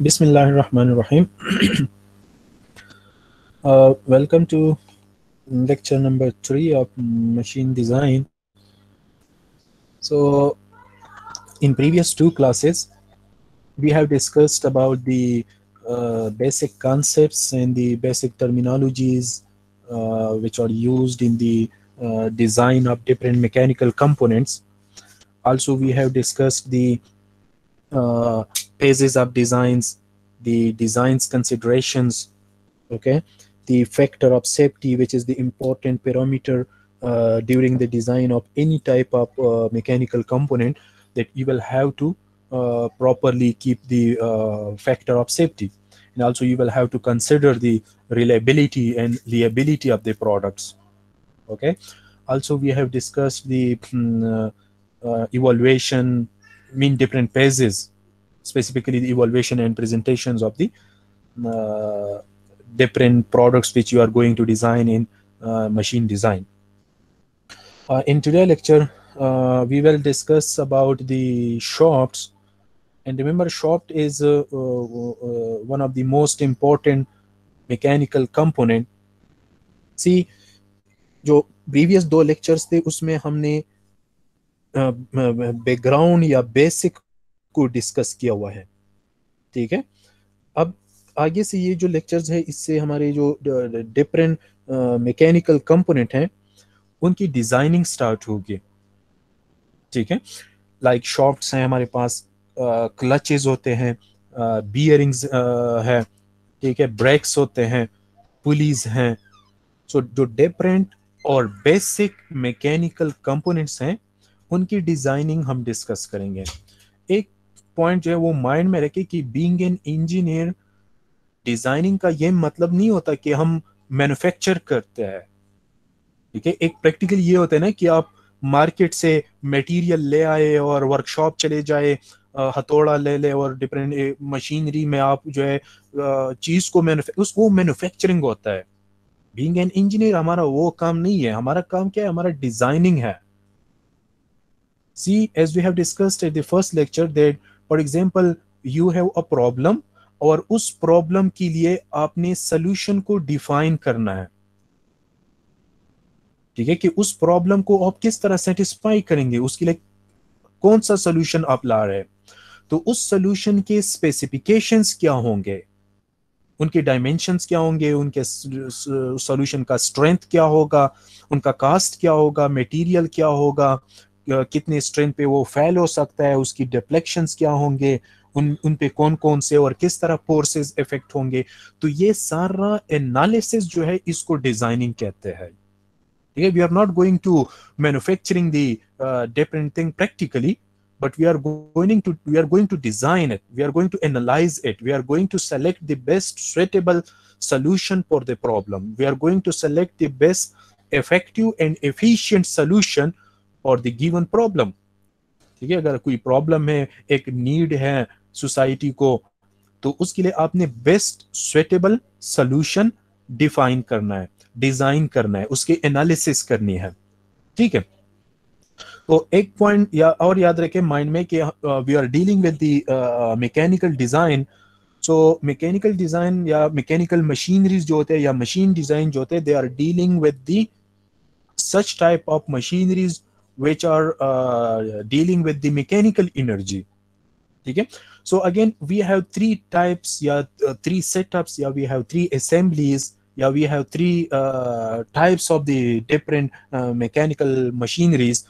Bismillahirrahmanirrahim. Welcome to lecture number 3 of machine design. So, in previous two classes, we have discussed about the basic concepts and the basic terminologies which are used in the design of different mechanical components. Also, we have discussed the uh, phases of designs, the designs considerations, okay, the factor of safety, which is the important parameter during the design of any type of mechanical component, that you will have to properly keep the factor of safety. And also you will have to consider the reliability and liability of the products. Okay, also we have discussed the evaluation, mean different phases, specifically the evaluation and presentations of the uh, different products which you are going to design in machine design. In today's lecture, we will discuss about the shafts. And remember, shaft is one of the most important mechanical component. See, जो previous दो lectures थे उसमें हमने background या basic को discuss किया हुआ है, ठीक है। अब आगे से ये जो लेक्चर्स है इससे हमारे जो डिफरेंट मैकेनिकल कंपोनेंट हैं उनकी डिजाइनिंग स्टार्ट होगी, ठीक है। लाइक शॉफ्ट्स हैं हमारे पास, क्लचेस होते हैं, बियरिंग्स है, ठीक है, ब्रेक्स होते हैं, पुलीज हैं। सो जो डिफरेंट और बेसिक मैकेनिकल कंपोनेंट्स हैं उनकी डिजाइनिंग हम डिस्कस करेंगे। एक पॉइंट जो है वो माइंड में रखे कि बीइंग एन इंजीनियर, डिजाइनिंग का ये मतलब नहीं होता कि हम मैन्युफैक्चर करते हैं, ठीक है। एक प्रैक्टिकल ये होता है ना कि आप मार्केट से मटेरियल ले आए और वर्कशॉप चले जाए, हथौड़ा ले ले और डिफरेंट मशीनरी में आप जो है चीज को उसको मैन्युफैक्चरिंग होता है। बीइंग एन इंजीनियर हमारा वो काम नहीं है, हमारा काम क्या है, हमारा डिजाइनिंग है। See, as we have discussed at the first lecture that for example you have a problem और उस प्रॉब्लम के लिए आपने सोल्यूशन को डिफाइन करना है, ठीक है, कि उस प्रॉब्लम को आप किस तरह सेटिस्फाई करेंगे, उसके लिए कौन सा सोल्यूशन आप ला रहे हैं। तो उस सोल्यूशन के स्पेसिफिकेशंस क्या होंगे, उनके डायमेंशंस क्या होंगे, उनके सॉल्यूशन का स्ट्रेंथ क्या होगा, उनका कास्ट क्या होगा, मटेरियल क्या होगा, कितने स्ट्रेंथ पे वो फेल हो सकता है, उसकी डिफ्लेक्शंस क्या होंगे, उन पे कौन कौन से और किस तरह फोर्सेस इफेक्ट होंगे। तो ये सारा एनालिसिस जो है इसको डिजाइनिंग कहते हैं, ठीक है। We are not going to manufacturing the different thing practically, but we are going to design it, we are going to analyze it, we are going to select the best suitable solution for the problem, we are going to select the best effective and efficient solution for the given problem, ठीक है। अगर कोई problem है, एक need है society को, तो उसके लिए आपने बेस्ट सुइटेबल सॉल्यूशन डिफाइन करना है, डिजाइन करना है, उसकी एनालिसिस करनी है, ठीक है। तो एक पॉइंट या और याद रखें माइंड में कि we are dealing with the mechanical design. So mechanical design या मैकेनिकल मशीनरीज जो होते हैं या मशीन डिजाइन जो होते हैं, they are dealing with the such type of machineries which are dealing with the mechanical energy, ठीक है। So again we have three types या three setups या we have three assemblies या we have three types of the different mechanical machineries.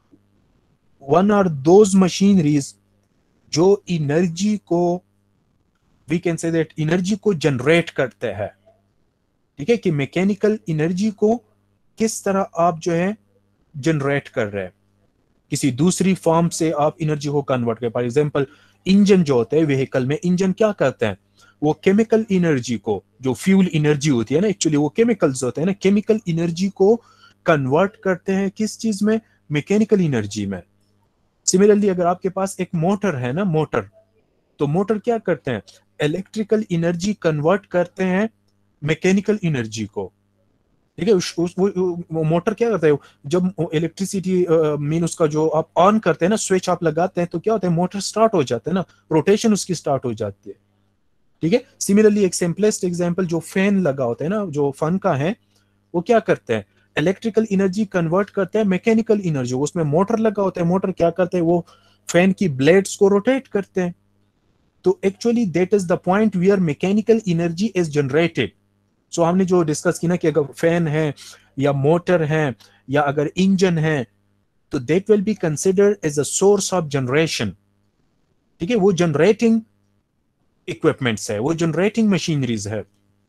One are those machineries जो energy को, we can say that energy को generate करते हैं, ठीक है, कि मैकेनिकल एनर्जी को किस तरह आप जो है जनरेट कर रहे हैं, किसी दूसरी फॉर्म से आप एनर्जी को कन्वर्ट कर। फॉर एग्जांपल इंजन जो होते हैं व्हीकल में, इंजन क्या करते हैं, वो केमिकल एनर्जी को, जो फ्यूल एनर्जी होती है ना, एक्चुअली वो केमिकल्स होते हैं ना, केमिकल एनर्जी को कन्वर्ट करते हैं किस चीज में, मैकेनिकल एनर्जी में। सिमिलरली अगर आपके पास एक मोटर है ना, मोटर, तो मोटर क्या करते हैं, इलेक्ट्रिकल एनर्जी कन्वर्ट करते हैं मैकेनिकल एनर्जी को, ठीक है। वो मोटर क्या करता है, जब इलेक्ट्रिसिटी मीन उसका जो आप ऑन करते हैं ना, स्विच आप लगाते हैं, तो क्या होता है, मोटर स्टार्ट हो जाता है ना, रोटेशन उसकी स्टार्ट हो जाती है। ठीक है। सिमिलरली एक सिंपलेस्ट एग्जांपल जो फैन लगा होता है ना, जो फन का है, वो क्या करते हैं, इलेक्ट्रिकल एनर्जी कन्वर्ट करते हैं मैकेनिकल एनर्जी। उसमें मोटर लगा होता है, मोटर क्या करते हैं, वो फैन की ब्लेड्स को रोटेट करते हैं। तो actually that is the point where mechanical energy is generated. So हमने जो डिस्कस की ना कि अगर फैन है या मोटर है या अगर इंजन है, तो that will be considered as a source of generation. ठीक है, वो जनरेटिंग इक्विपमेंट्स है, वो जनरेटिंग मशीनरीज है।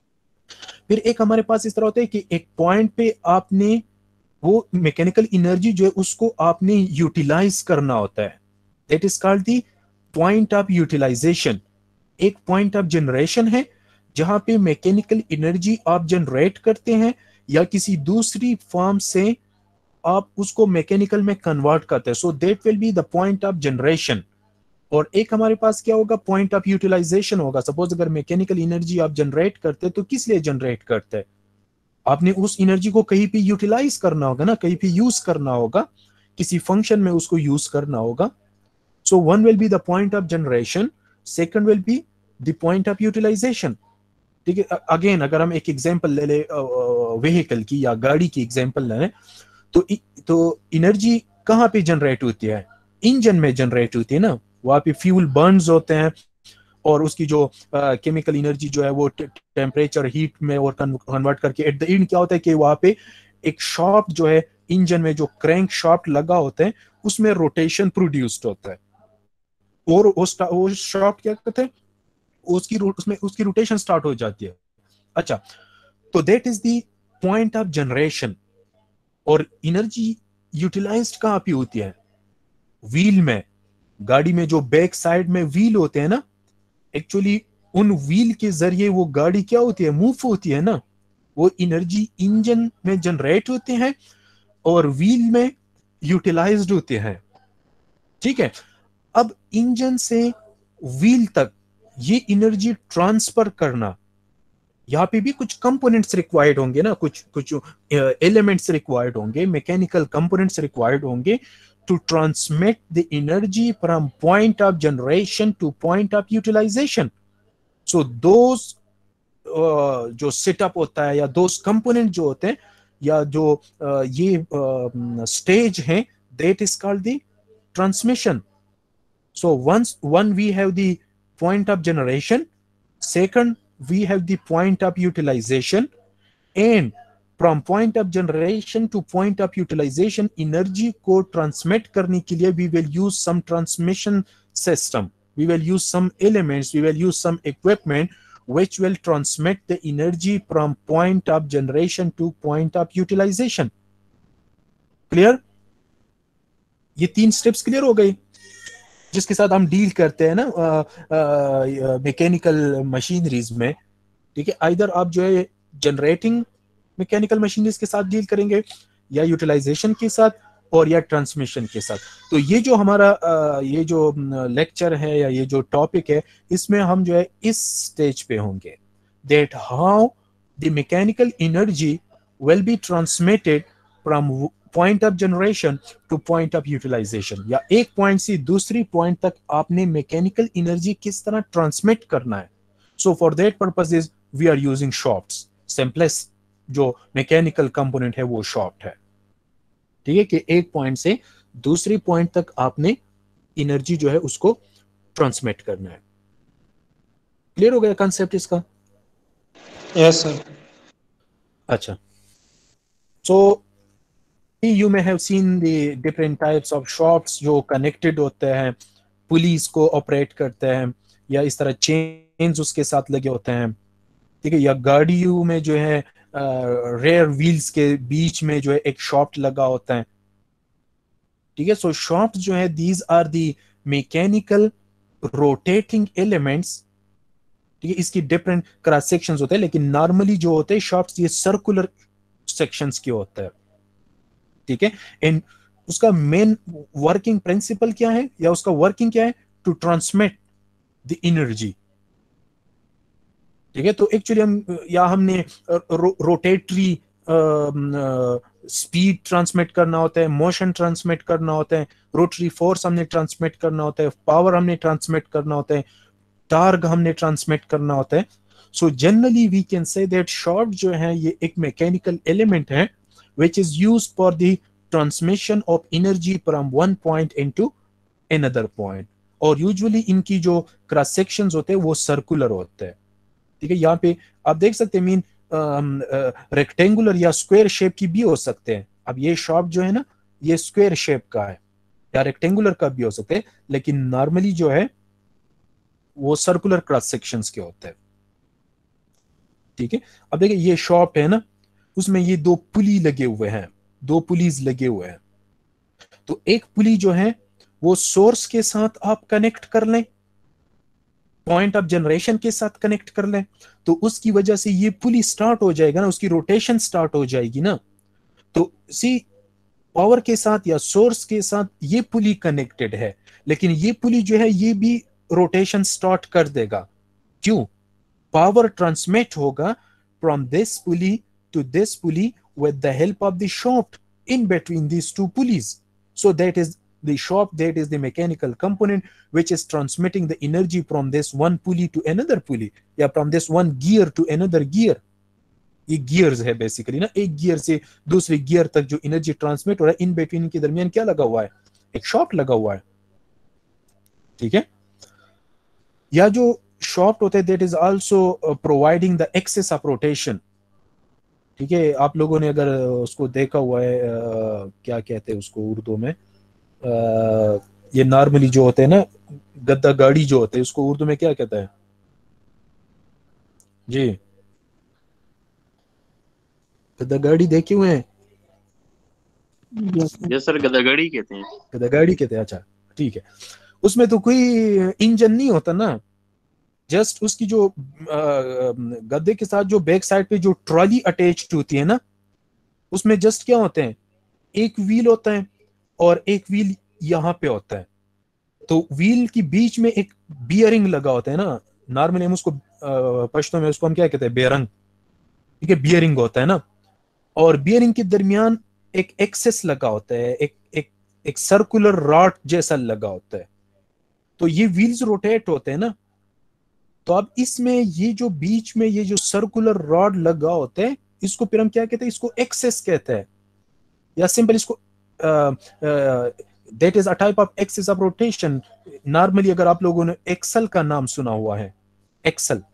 फिर एक हमारे पास इस तरह होता है कि एक पॉइंट पे आपने वो मैकेनिकल एनर्जी जो है उसको आपने यूटिलाइज करना होता है। That is called the point of utilization. एक पॉइंट ऑफ जनरेशन है जहां पे मैकेनिकल एनर्जी आप जनरेट करते हैं या किसी दूसरी फॉर्म से आप उसको मैकेनिकल में कन्वर्ट करते हैं। So that will be the point of generation. और एक हमारे पास क्या होगा, पॉइंट ऑफ यूटिलाइजेशन होगा। सपोज अगर मैकेनिकल एनर्जी आप जनरेट करते हैं तो किस लिए जनरेट करते हैं, आपने उस एनर्जी को कहीं पे यूटिलाइज करना होगा ना, कहीं पे यूज करना होगा, किसी फंक्शन में उसको यूज करना होगा। So one will be the point of generation, second will be the point of utilization. ठीक है। अगेन अगर हम एक एग्जांपल ले ले व्हीकल की या गाड़ी की एग्जांपल ले लें, तो एनर्जी कहाँ पे जनरेट होती है, इंजन में जनरेट होती है ना। वहां पे फ्यूल बर्न्स होते हैं और उसकी जो केमिकल एनर्जी जो है वो टेम्परेचर हीट में और कन्वर्ट करके एट द एंड क्या होता है कि वहां पे एक शाफ्ट जो है इंजन में, जो क्रैंक शाफ्ट लगा होता है, उसमें रोटेशन प्रोड्यूस्ड होता है और वो शाफ्ट क्या करते हैं, उसमें उसकी रोटेशन स्टार्ट हो जाती है। अच्छा, तो that is the point of generation. और एनर्जी यूटिलाइज्ड कहाँ पे होती है, व्हील में। गाड़ी में जो बैक साइड में व्हील होते हैं ना, एक्चुअली उन व्हील के जरिए वो गाड़ी क्या होती है, मूव होती है ना। वो एनर्जी इंजन में जनरेट होते हैं और व्हील में यूटिलाइज्ड होते हैं। ठीक है। अब इंजन से व्हील तक ये एनर्जी ट्रांसफर करना, यहाँ पे भी कुछ कंपोनेंट्स रिक्वायर्ड होंगे ना, कुछ कुछ एलिमेंट्स रिक्वायर्ड होंगे, मैकेनिकल कंपोनेंट्स रिक्वायर्ड होंगे to transmit the energy from point of generation to point of utilization. So those जो सेटअप होता है या those component जो होते हैं या जो ये स्टेज है, that is called the transmission. So once one we have the point of generation, second we have the point of utilization, and from point of generation to point of utilization energy को transmit करने के लिए we will use some transmission system, we will use some elements, we will use some equipment which will transmit the energy from point of generation to point of utilization. Clear? ये 3 steps clear हो गई जिसके साथ हम deal करते हैं ना mechanical machineries में। ठीक है, आइदर आप जो है जनरेटिंग मैकेनिकल मशीनरीज के साथ डील करेंगे या यूटिलाइजेशन के साथ और या ट्रांसमिशन के साथ। तो ये जो हमारा ये जो लेक्चर है या ये जो टॉपिक है, इसमें हम जो है इस स्टेज पे होंगे, that how the mechanical energy will be transmitted from point of generation to point of utilization, या एक पॉइंट से दूसरी पॉइंट तक आपने मैकेनिकल एनर्जी किस तरह ट्रांसमिट करना है। So for that purposes we are using shafts. Simplest जो मैकेनिकल कंपोनेंट है वो शॉफ्ट है। ठीक है, कि एक पॉइंट से दूसरी पॉइंट तक आपने एनर्जी जो है उसको ट्रांसमिट करना है। क्लियर हो गया कॉन्सेप्ट इसका? Yes sir. अच्छा, so you may have seen the different types of shafts जो कनेक्टेड होते हैं, पुलिस को ऑपरेट करते हैं या इस तरह चेन्स उसके साथ लगे होते हैं। ठीक है, या गाड़ियों में जो है रेयर व्हील्स के बीच में जो है एक शॉफ्ट लगा होता है। ठीक है, सो शॉफ्ट जो है these are the mechanical rotating elements. ठीक है, इसकी डिफरेंट क्रॉस सेक्शंस होते हैं, लेकिन नॉर्मली जो होते हैं शॉफ्ट्स ये सर्कुलर सेक्शंस के होता है। ठीक है, एंड उसका मेन वर्किंग प्रिंसिपल क्या है या उसका वर्किंग क्या है, टू ट्रांसमिट द एनर्जी। ठीक है, तो एक्चुअली हमने रोटेटरी स्पीड ट्रांसमिट करना होता है, मोशन ट्रांसमिट करना होता है, रोटरी फोर्स हमने ट्रांसमिट करना होता है, पावर हमने ट्रांसमिट करना होता है, टार्ग हमने ट्रांसमिट करना होता है। So generally we can say that shaft जो है ये एक मैकेनिकल एलिमेंट है which is used for the transmission of energy from one point into another point। और यूजुअली इनकी जो क्रॉस सेक्शंस होते हैं वो सर्कुलर होते हैं। ठीक है, यहाँ पे आप देख सकते हैं मीन रेक्टेंगुलर या स्क्वायर शेप की भी हो सकते हैं। अब ये शाफ्ट जो है ना ये स्क्वायर शेप का है या रेक्टेंगुलर का भी हो सकते हैं, लेकिन नॉर्मली जो है वो सर्कुलर क्रॉस सेक्शंस के होते हैं। ठीक है, अब देखिए ये शाफ्ट है ना, उसमें ये दो पुली लगे हुए हैं, दो पुलीज लगे हुए हैं। तो एक पुली जो है वो सोर्स के साथ आप कनेक्ट कर लें, पॉइंट ऑफ जनरेशन के साथ कनेक्ट कर लें, तो उसकी वजह से ये पुली स्टार्ट हो जाएगा ना, उसकी रोटेशन स्टार्ट हो जाएगी ना। तो सी पावर के साथ या सोर्स के साथ ये पुली कनेक्टेड है, लेकिन ये पुली जो है ये भी रोटेशन स्टार्ट कर देगा। क्यों? पावर ट्रांसमिट होगा from this pulley to this pulley with the help of the shaft in between these two pulleys. So that is the shaft, that is the mechanical component which is transmitting the energy from this one pulley to another pulley या from this one gear to another gear। ये gears है basically ना, एक gear से दूसरे gear तक जो energy transmit हो रहा है, इन बिटवीन के दरमियान क्या लगा हुआ है? एक शाफ्ट लगा हुआ है। ठीक है, या जो शाफ्ट होता है that is also providing the access of rotation. ठीक है, आप लोगों ने अगर उसको देखा हुआ है क्या कहते हैं उसको उर्दू में, ये नॉर्मली जो होते हैं ना गद्दा गाड़ी जो होते हैं, उसको उर्दू में क्या कहता है जी? गद्दा गाड़ी देखे हुए हैं? यस सर, गदागड़ी कहते हैं। गद्दा गाड़ी कहते हैं, अच्छा ठीक है। उसमें तो कोई इंजन नहीं होता ना, जस्ट उसकी जो गद्दे के साथ जो बैक साइड पे जो ट्रॉली अटैच्ड होती है ना, उसमें जस्ट क्या होते हैं, एक व्हील होता है और एक व्हील यहाँ पे होता है। तो व्हील की बीच में एक बियरिंग लगा होता है ना, नॉर्मली हम उसको पश्तो में उसको हम क्या कहते हैं, बेरंग। ठीक है, बियरिंग होता है ना, और बियरिंग के दरमियान एक एक्सेस लगा होता है, एक सर्कुलर रॉड जैसा लगा होता है। तो ये व्हील्स रोटेट होते हैं ना, तो अब इसमें ये जो बीच में ये जो सर्कुलर रॉड लगा होता है, इसको फिर हम क्या कहते हैं, इसको एक्सेस कहते हैं, या सिंपल इसको that is a type of axis of rotation. Normally अगर आप लोगों ने एक्सल का नाम सुना हुआ है, एक्सल,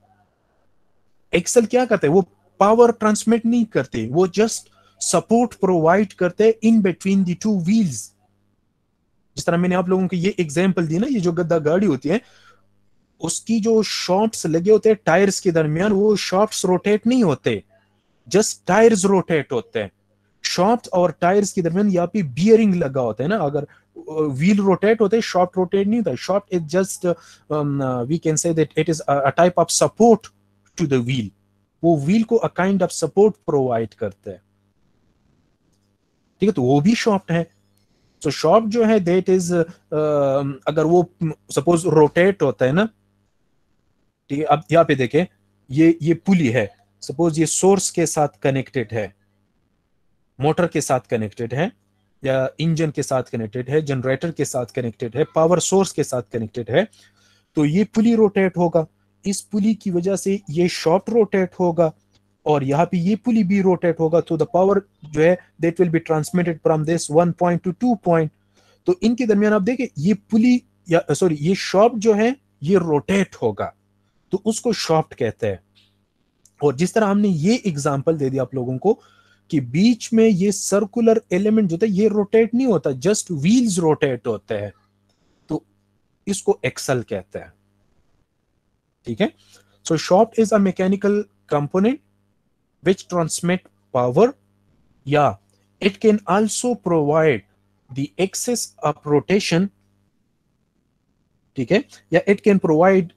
एक्सल क्या करते हैं, वो पावर ट्रांसमिट नहीं करते, वो जस्ट सपोर्ट प्रोवाइड करते in between the two wheels. जिस तरह मैंने आप लोगों को ये एग्जांपल दी ना, ये जो गद्दा गाड़ी होती है उसकी जो शॉफ्ट्स लगे होते हैं टायर्स के दरमियान, वो शॉफ्ट्स रोटेट नहीं होते, जस्ट टायर्स रोटेट होते हैं। शॉफ्ट और टायर्स के दरमियान यहाँ पे बियरिंग लगा होता है ना, अगर व्हील रोटेट होते हैं शॉफ्ट रोटेट नहीं होता। Shaft is just we can say that it is a type of support to the wheel, वो व्हील को a kind of support provide करते हैं। ठीक है, तो वो भी शॉफ्ट है। तो शॉफ्ट जो है दैट इज अगर वो सपोज रोटेट होता है ना, ठीक है, अब यहाँ पे देखें ये पुली है, सपोज ये सोर्स के साथ कनेक्टेड है, मोटर के साथ कनेक्टेड है, या इंजन के साथ कनेक्टेड है, जनरेटर के साथ कनेक्टेड है, पावर सोर्स के साथ कनेक्टेड है, तो ये पुली रोटेट होगा। इस पुली की वजह से ये शाफ्ट रोटेट होगा और यहाँ पे ये पुली भी रोटेट होगा। तो द पावर जो है that will be transmitted from this one point to two point. तो इनके दरमियान आप देखें ये पुली या सॉरी ये शाफ्ट जो है ये रोटेट होगा, तो उसको शाफ्ट कहते हैं। और जिस तरह हमने ये एग्जांपल दे दिया आप लोगों को कि बीच में ये सर्कुलर एलिमेंट जो था ये रोटेट नहीं होता, जस्ट व्हील्स रोटेट होते हैं, तो इसको एक्सल कहते हैं। ठीक है, so shaft is a mechanical component which transmit power, yeah, it can also provide the axis of rotation, ठीक है, या it can provide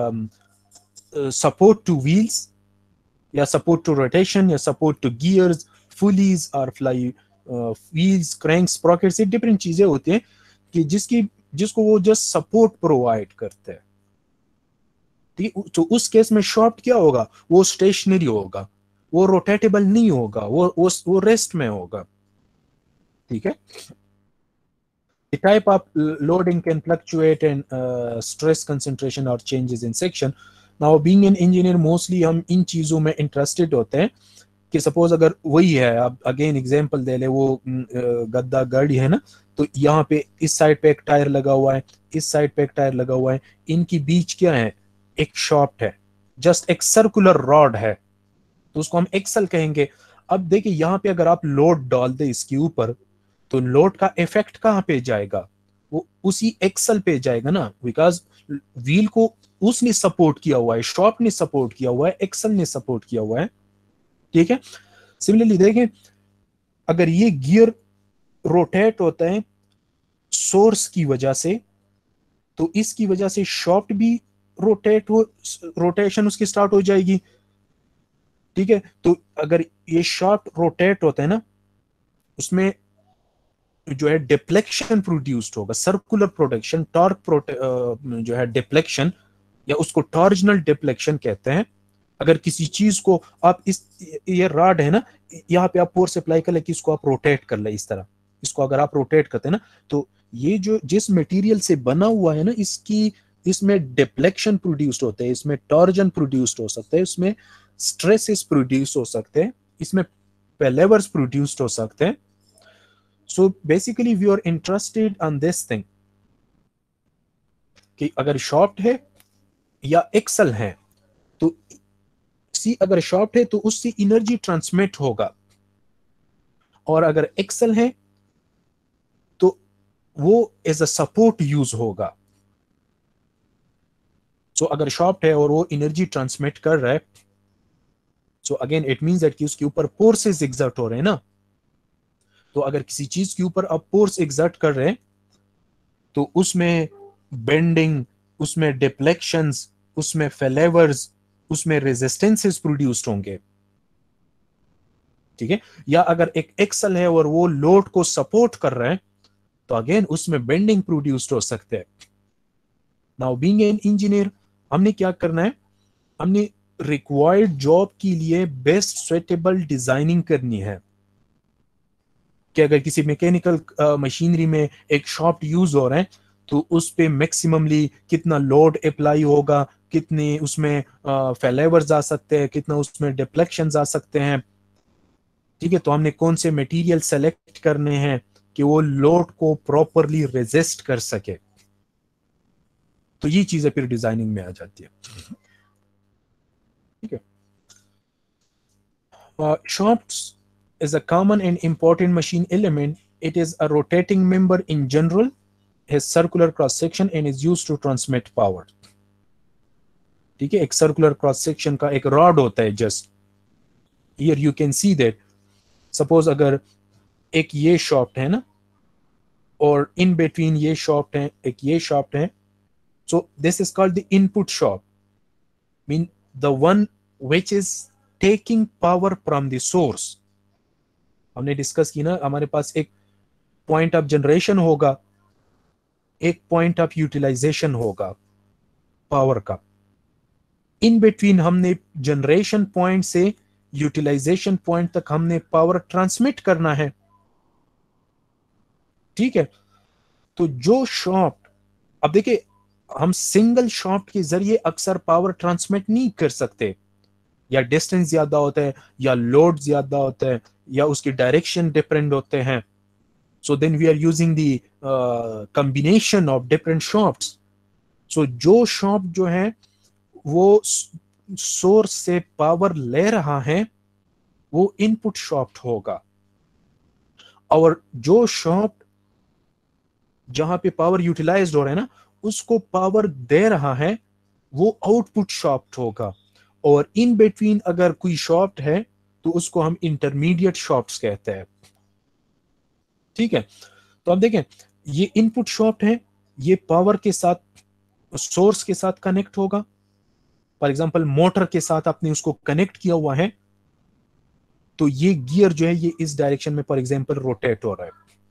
support to wheels, या support to rotation, या support to gears, pulleys or fly wheels, cranks, sprockets, ये different चीजें होती हैं कि जिसको वो जस्ट सपोर्ट प्रोवाइड करते हैं। ठीक है, तो उस केस में शाफ्ट क्या होगा, वो स्टेशनरी होगा, वो रोटेटेबल नहीं होगा, वो रेस्ट में होगा। ठीक है, The type of loading can fluctuate and stress concentration or changes in section. Now being an engineer mostly हम इन चीज़ों में interested होते हैं कि सपोज अगर वही है, आप अगेन एग्जांपल दे ले, वो गद्दा गाड़ी है ना, तो यहाँ पे इस साइड पे एक टायर लगा हुआ है, इस साइड पे एक टायर लगा हुआ है, इनकी बीच क्या है, एक शाफ्ट है, जस्ट एक सर्कुलर रॉड है, तो उसको हम एक्सल कहेंगे। अब देखिए यहाँ पे अगर आप लोड डाल दे इसके ऊपर, तो लोड का इफेक्ट कहाँ पे जाएगा, वो उसी एक्सल पे जाएगा ना, बिकॉज व्हील को उसने सपोर्ट किया हुआ है, शॉप ने सपोर्ट किया हुआ है, एक्सल ने सपोर्ट किया हुआ है, ठीक है। सिमिलरली देखें, अगर ये गियर रोटेट होता है सोर्स की वजह से, तो इसकी वजह से शॉफ्ट भी रोटेशन उसकी स्टार्ट हो जाएगी, ठीक है। तो अगर ये शॉफ्ट रोटेट होता है ना, उसमें जो है डिफ्लेक्शन प्रोड्यूस्ड होगा, सर्कुलर प्रोडक्शन, टॉर्क जो है डिफ्लेक्शन, या उसको टॉर्जनल डिफ्लेक्शन कहते हैं। अगर किसी चीज को आप ये रॉड है ना, यहाँ पे आप फोर्स अप्लाई कर ले कि इसको आप रोटेट कर ले, इस तरह इसको अगर आप रोटेट करते हैं ना, तो ये जो जिस मटेरियल से बना हुआ है ना, इसमें डिफ्लेक्शन प्रोड्यूस्ड होते हैं, इसमें टॉर्जन प्रोड्यूस्ड हो सकते हैं, इसमें स्ट्रेसेस प्रोड्यूस हो सकते हैं, इसमें पेलेवर्स प्रोड्यूस्ड हो सकते हैं। So basically we are interested on this thing कि अगर शॉफ्ट है या एक्सल है, तो अगर शॉफ्ट है तो उससे एनर्जी ट्रांसमिट होगा, और अगर एक्सल है तो वो एज अ सपोर्ट यूज होगा। सो अगर शॉफ्ट है और वो एनर्जी ट्रांसमिट कर रहा है, so again it means that कि उसके ऊपर फोर्सेस एग्जर्ट हो रहे हैं ना। तो अगर किसी चीज के ऊपर आप फोर्स एग्जर्ट कर रहे हैं, तो उसमें बेंडिंग, उसमें डिफ्लेक्शंस, उसमें फेलेवर्स, उसमें रेजिस्टेंसेस प्रोड्यूस्ड होंगे, ठीक है। या अगर एक एक्सल है और वो लोड को सपोर्ट कर रहा है, तो अगेन उसमें बेंडिंग प्रोड्यूस्ड हो सकते हैं। नाउ बीइंग एन इंजीनियर, हमने क्या करना है, हमने रिक्वायर्ड जॉब के लिए बेस्ट सुइटेबल डिजाइनिंग करनी है कि अगर किसी मैकेनिकल मशीनरी में एक शॉफ्ट यूज हो रहा है, तो उस पे मैक्सिममली कितना लोड अप्लाई होगा, कितने उसमें फेलेवर्स आ सकते हैं, कितना उसमें डिफ्लेक्शंस आ सकते हैं, ठीक है। तो हमने कौन से मटेरियल सेलेक्ट करने हैं कि वो लोड को प्रॉपरली रेजिस्ट कर सके, तो ये चीजें फिर डिजाइनिंग में आ जाती है, ठीक है। शॉफ्ट्स is a common and important machine element. It is a rotating member in general, has circular cross section and is used to transmit power, ठीक है। एक सर्कुलर क्रॉस सेक्शन का एक रॉड होता है, just here you can see that, suppose अगर एक ये शॉफ्ट है ना, और इन बिटवीन ये शॉफ्ट है, एक ये शॉफ्ट है, so this is called the input shaft, mean the one which is taking power from the source. हमने डिस्कस की ना, हमारे पास एक पॉइंट ऑफ जनरेशन होगा, एक पॉइंट ऑफ यूटिलाइजेशन होगा पावर का, इन बिटवीन हमने जनरेशन पॉइंट से यूटिलाइजेशन पॉइंट तक हमने पावर ट्रांसमिट करना है, ठीक है। तो जो शॉफ्ट, अब देखिए, हम सिंगल शॉफ्ट के जरिए अक्सर पावर ट्रांसमिट नहीं कर सकते, या डिस्टेंस ज्यादा होता है, या लोड ज्यादा होता है, या उसकी डायरेक्शन डिफरेंट होते हैं, so then we are using the combination of different shafts। so जो shaft जो है वो सोर्स से पावर ले रहा है, वो इनपुट शाफ्ट होगा, और जो शाफ्ट जहां पे पावर यूटिलाइज्ड हो रहा है ना, उसको पावर दे रहा है, वो आउटपुट शाफ्ट होगा। और इन बिटवीन अगर कोई शाफ्ट है, तो उसको हम इंटरमीडिएट शाफ्ट्स कहते हैं, ठीक है। तो अब देखें, ये इनपुट शाफ्ट है, ये पावर के साथ, सोर्स के साथ कनेक्ट होगा, फॉर एग्जांपल मोटर के साथ आपने उसको कनेक्ट किया हुआ है, तो ये गियर जो है ये इस डायरेक्शन में फॉर एग्जांपल रोटेट हो रहा है,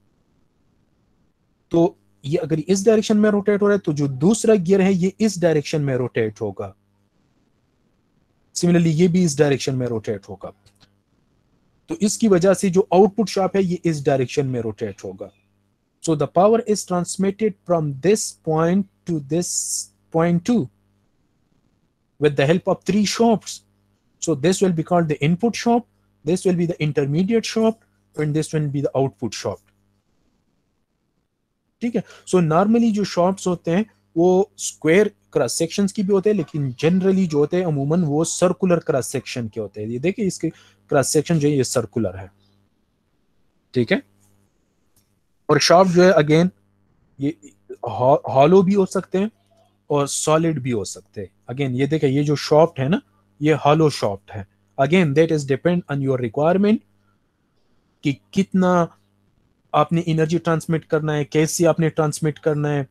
तो ये अगर इस डायरेक्शन में रोटेट हो रहा है, तो जो दूसरा गियर है ये इस डायरेक्शन में रोटेट होगा, सिमिलरली ये भी इस डायरेक्शन में रोटेट होगा। तो इसकी वजह से जो आउटपुट शाफ्ट है ये इस डायरेक्शन में रोटेट होगा। So the power is transmitted from this point to this point too with the help of three shafts. So this will be called the input shaft, this will be the intermediate shaft, and this will be the output shaft. ठीक है. So normally जो shafts होते हैं वो square cross sections की भी होते हैं, लेकिन जनरली जो होते हैं अमूमन वो सर्कुलर क्रॉस सेक्शन के होते हैं. ये देखिए इसके क्रॉस सेक्शन जो है ये सर्कुलर है. ठीक है. और शाफ्ट जो है अगेन ये हॉलो भी हो सकते हैं और सॉलिड भी हो सकते हैं. अगेन ये देखिए ये जो शाफ्ट है ना ये हॉलो शाफ्ट है. Again that is depend on your requirement कि कितना आपने एनर्जी ट्रांसमिट करना है, कैसे आपने ट्रांसमिट करना है.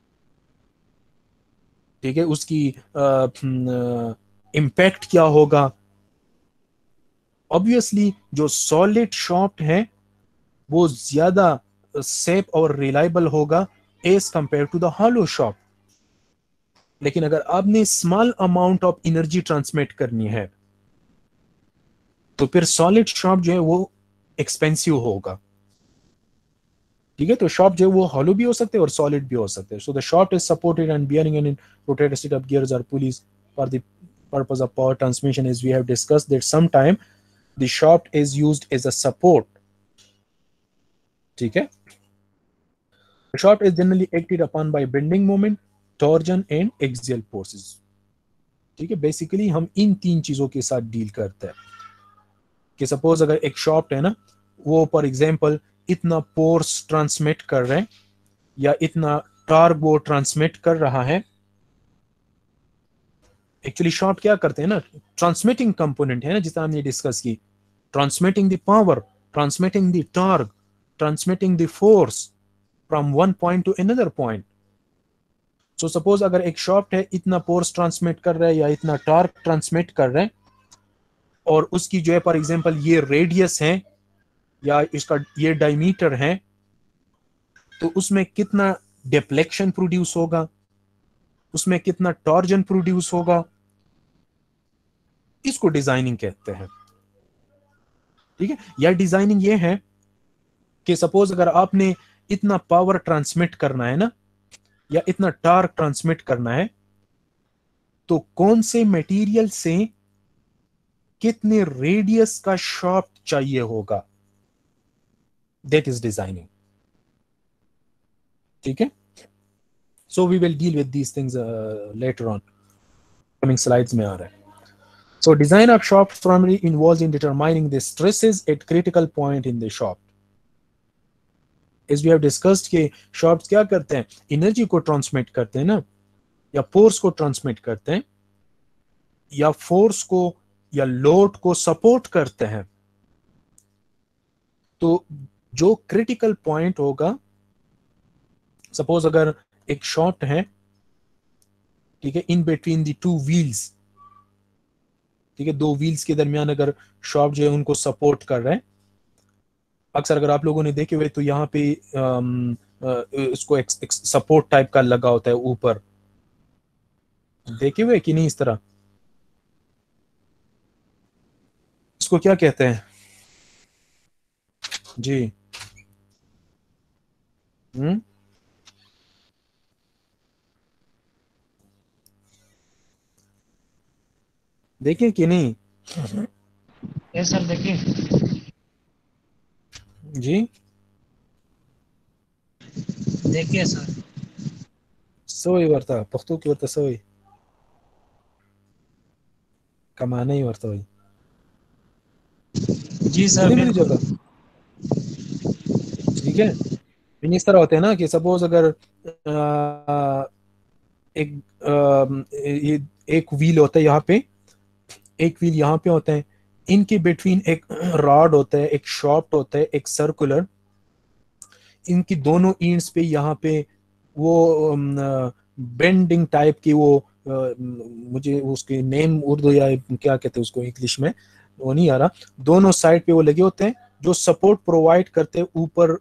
ठीक है. उसकी इम्पैक्ट क्या होगा. ऑब्वियसली जो सॉलिड शाफ्ट है वो ज्यादा सेफ और रिलायबल होगा as compare to the hollow shaft. लेकिन अगर आपने small amount of energy transmit करनी है तो फिर सॉलिड शाफ्ट जो है वो एक्सपेंसिव होगा. ठीक है. तो शाफ्ट जो है वो हॉलो भी हो सकते हैं और सॉलिड भी हो सकते हैं. So the shaft is supported and bearing and rotated set of gears or pulleys for the purpose of power transmission. As we have discussed that sometime the shaft is used as a support. ठीक है. The shaft is generally acted upon by bending moment, torsion and axial forces. ठीक है. Basically हम इन तीन चीजों के साथ deal करते हैं कि सपोज अगर एक शाफ्ट है ना वो फॉर एग्जांपल इतना फोर्स ट्रांसमिट कर रहे हैं या इतना टॉर्क वो ट्रांसमिट कर रहा है. एक्चुअली शाफ्ट क्या करते हैं ना ट्रांसमिटिंग कंपोनेंट है ना जितना हमने डिस्कस की. Transmitting the power, transmitting the torque, transmitting the force from one point to another point. So suppose अगर एक शाफ्ट है इतना फोर्स ट्रांसमिट कर रहा है या इतना टॉर्क ट्रांसमिट कर रहा है और उसकी जो है फॉर एग्जांपल ये रेडियस है या इसका ये डायमीटर है तो उसमें कितना डिफ्लेक्शन प्रोड्यूस होगा, उसमें कितना टॉर्जन प्रोड्यूस होगा, इसको डिजाइनिंग कहते हैं. ठीक है. या डिजाइनिंग ये है कि सपोज अगर आपने इतना पावर ट्रांसमिट करना है ना या इतना टॉर्क ट्रांसमिट करना है तो कौन से मटेरियल से कितने रेडियस का शाफ्ट चाहिए होगा, दैट इज डिजाइनिंग. ठीक है. So we will deal with these things later on. Coming slides में आ रहा है. So design of shaft primary involves in determining the stresses at critical point in the shaft. As we have discussed कि shaft क्या करते हैं energy को transmit करते हैं ना या फोर्स को ट्रांसमिट करते हैं या फोर्स को या लोड को सपोर्ट करते हैं. तो जो क्रिटिकल पॉइंट होगा सपोज अगर एक शाफ्ट है ठीक है in between the two wheels. ठीक है. दो व्हील्स के दरमियान अगर शाफ्ट जो है उनको सपोर्ट कर रहे हैं. अक्सर अगर आप लोगों ने देखे हुए तो यहाँ पे इसको एक सपोर्ट टाइप का लगा होता है ऊपर. देखे हुए कि नहीं इस तरह. इसको क्या कहते हैं जी. देखे कि नहीं. यस सर देखिए जी देखिए सर. सवई वर्ता पख्तू की वर्ता सवई कमाना ही वर्ता वही. जी सर मेरी जगह. ठीक है. इस तरह होते हैं ना कि सपोज अगर एक व्हील होता है यहाँ पे, एक व्हील यहाँ पे होता है, इनके बिटवीन एक रॉड होता है, एक शाफ्ट होता है, एक सर्कुलर. इनकी दोनों एंड्स पे यहाँ पे वो बेंडिंग टाइप की वो मुझे उसके नेम उर्दू या क्या कहते हैं उसको इंग्लिश में वो नहीं आ रहा. दोनों साइड पे वो लगे होते हैं जो सपोर्ट प्रोवाइड करते हैं ऊपर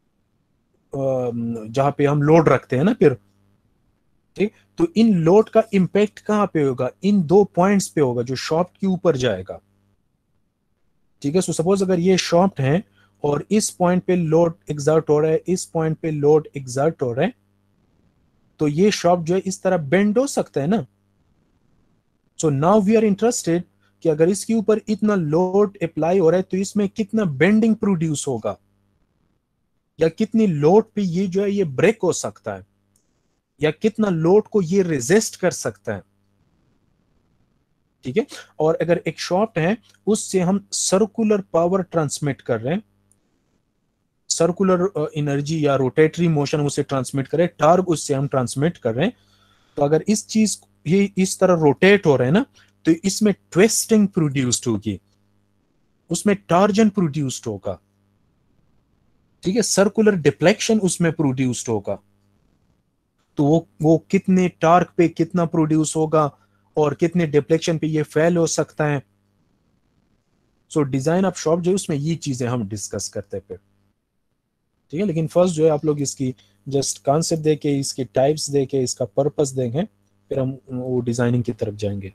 जहां पे हम लोड रखते हैं ना फिर. ठीक. तो इन लोड का इंपैक्ट कहां पे होगा, इन दो पॉइंट्स पे होगा जो शाफ्ट के ऊपर जाएगा. ठीक है. सो सपोज अगर ये शाफ्ट है और इस पॉइंट पे लोड एग्जर्ट हो रहा है, इस पॉइंट पे लोड एग्जर्ट हो रहा है, तो ये शाफ्ट जो है इस तरह बेंड हो सकता है ना। So now we are interested कि अगर इसके ऊपर इतना लोड अप्लाई हो रहा है तो इसमें कितना बेंडिंग प्रोड्यूस होगा, या कितनी लोड पे ये जो है ये ब्रेक हो सकता है, या कितना लोड को ये रेजिस्ट कर सकता है। ठीक है, और अगर एक शाफ्ट है उससे हम सर्कुलर पावर ट्रांसमिट कर रहे हैं, सर्कुलर एनर्जी या रोटेटरी मोशन उसे ट्रांसमिट कर रहे हैं, टार्क उससे हम ट्रांसमिट कर रहे हैं, तो अगर इस चीज ये इस तरह रोटेट हो रहे हैं ना, तो इसमें ट्विस्टिंग प्रोड्यूस्ड होगी, उसमें टार्जन प्रोड्यूस्ड होगा। ठीक है, सर्कुलर डिफ्लेक्शन उसमें प्रोड्यूस्ड होगा। तो वो कितने टार्क पे कितना प्रोड्यूस होगा और कितने डिफ्लेक्शन पे ये फेल हो सकता है। सो डिजाइन ऑफ शॉप जो है उसमें ये चीजें हम डिस्कस करते हैं फिर। ठीक है, लेकिन फर्स्ट जो है आप लोग इसकी जस्ट कॉन्सेप्ट देके, इसकी टाइप्स देके, इसका पर्पस देंगे, फिर हम वो डिजाइनिंग की तरफ जाएंगे।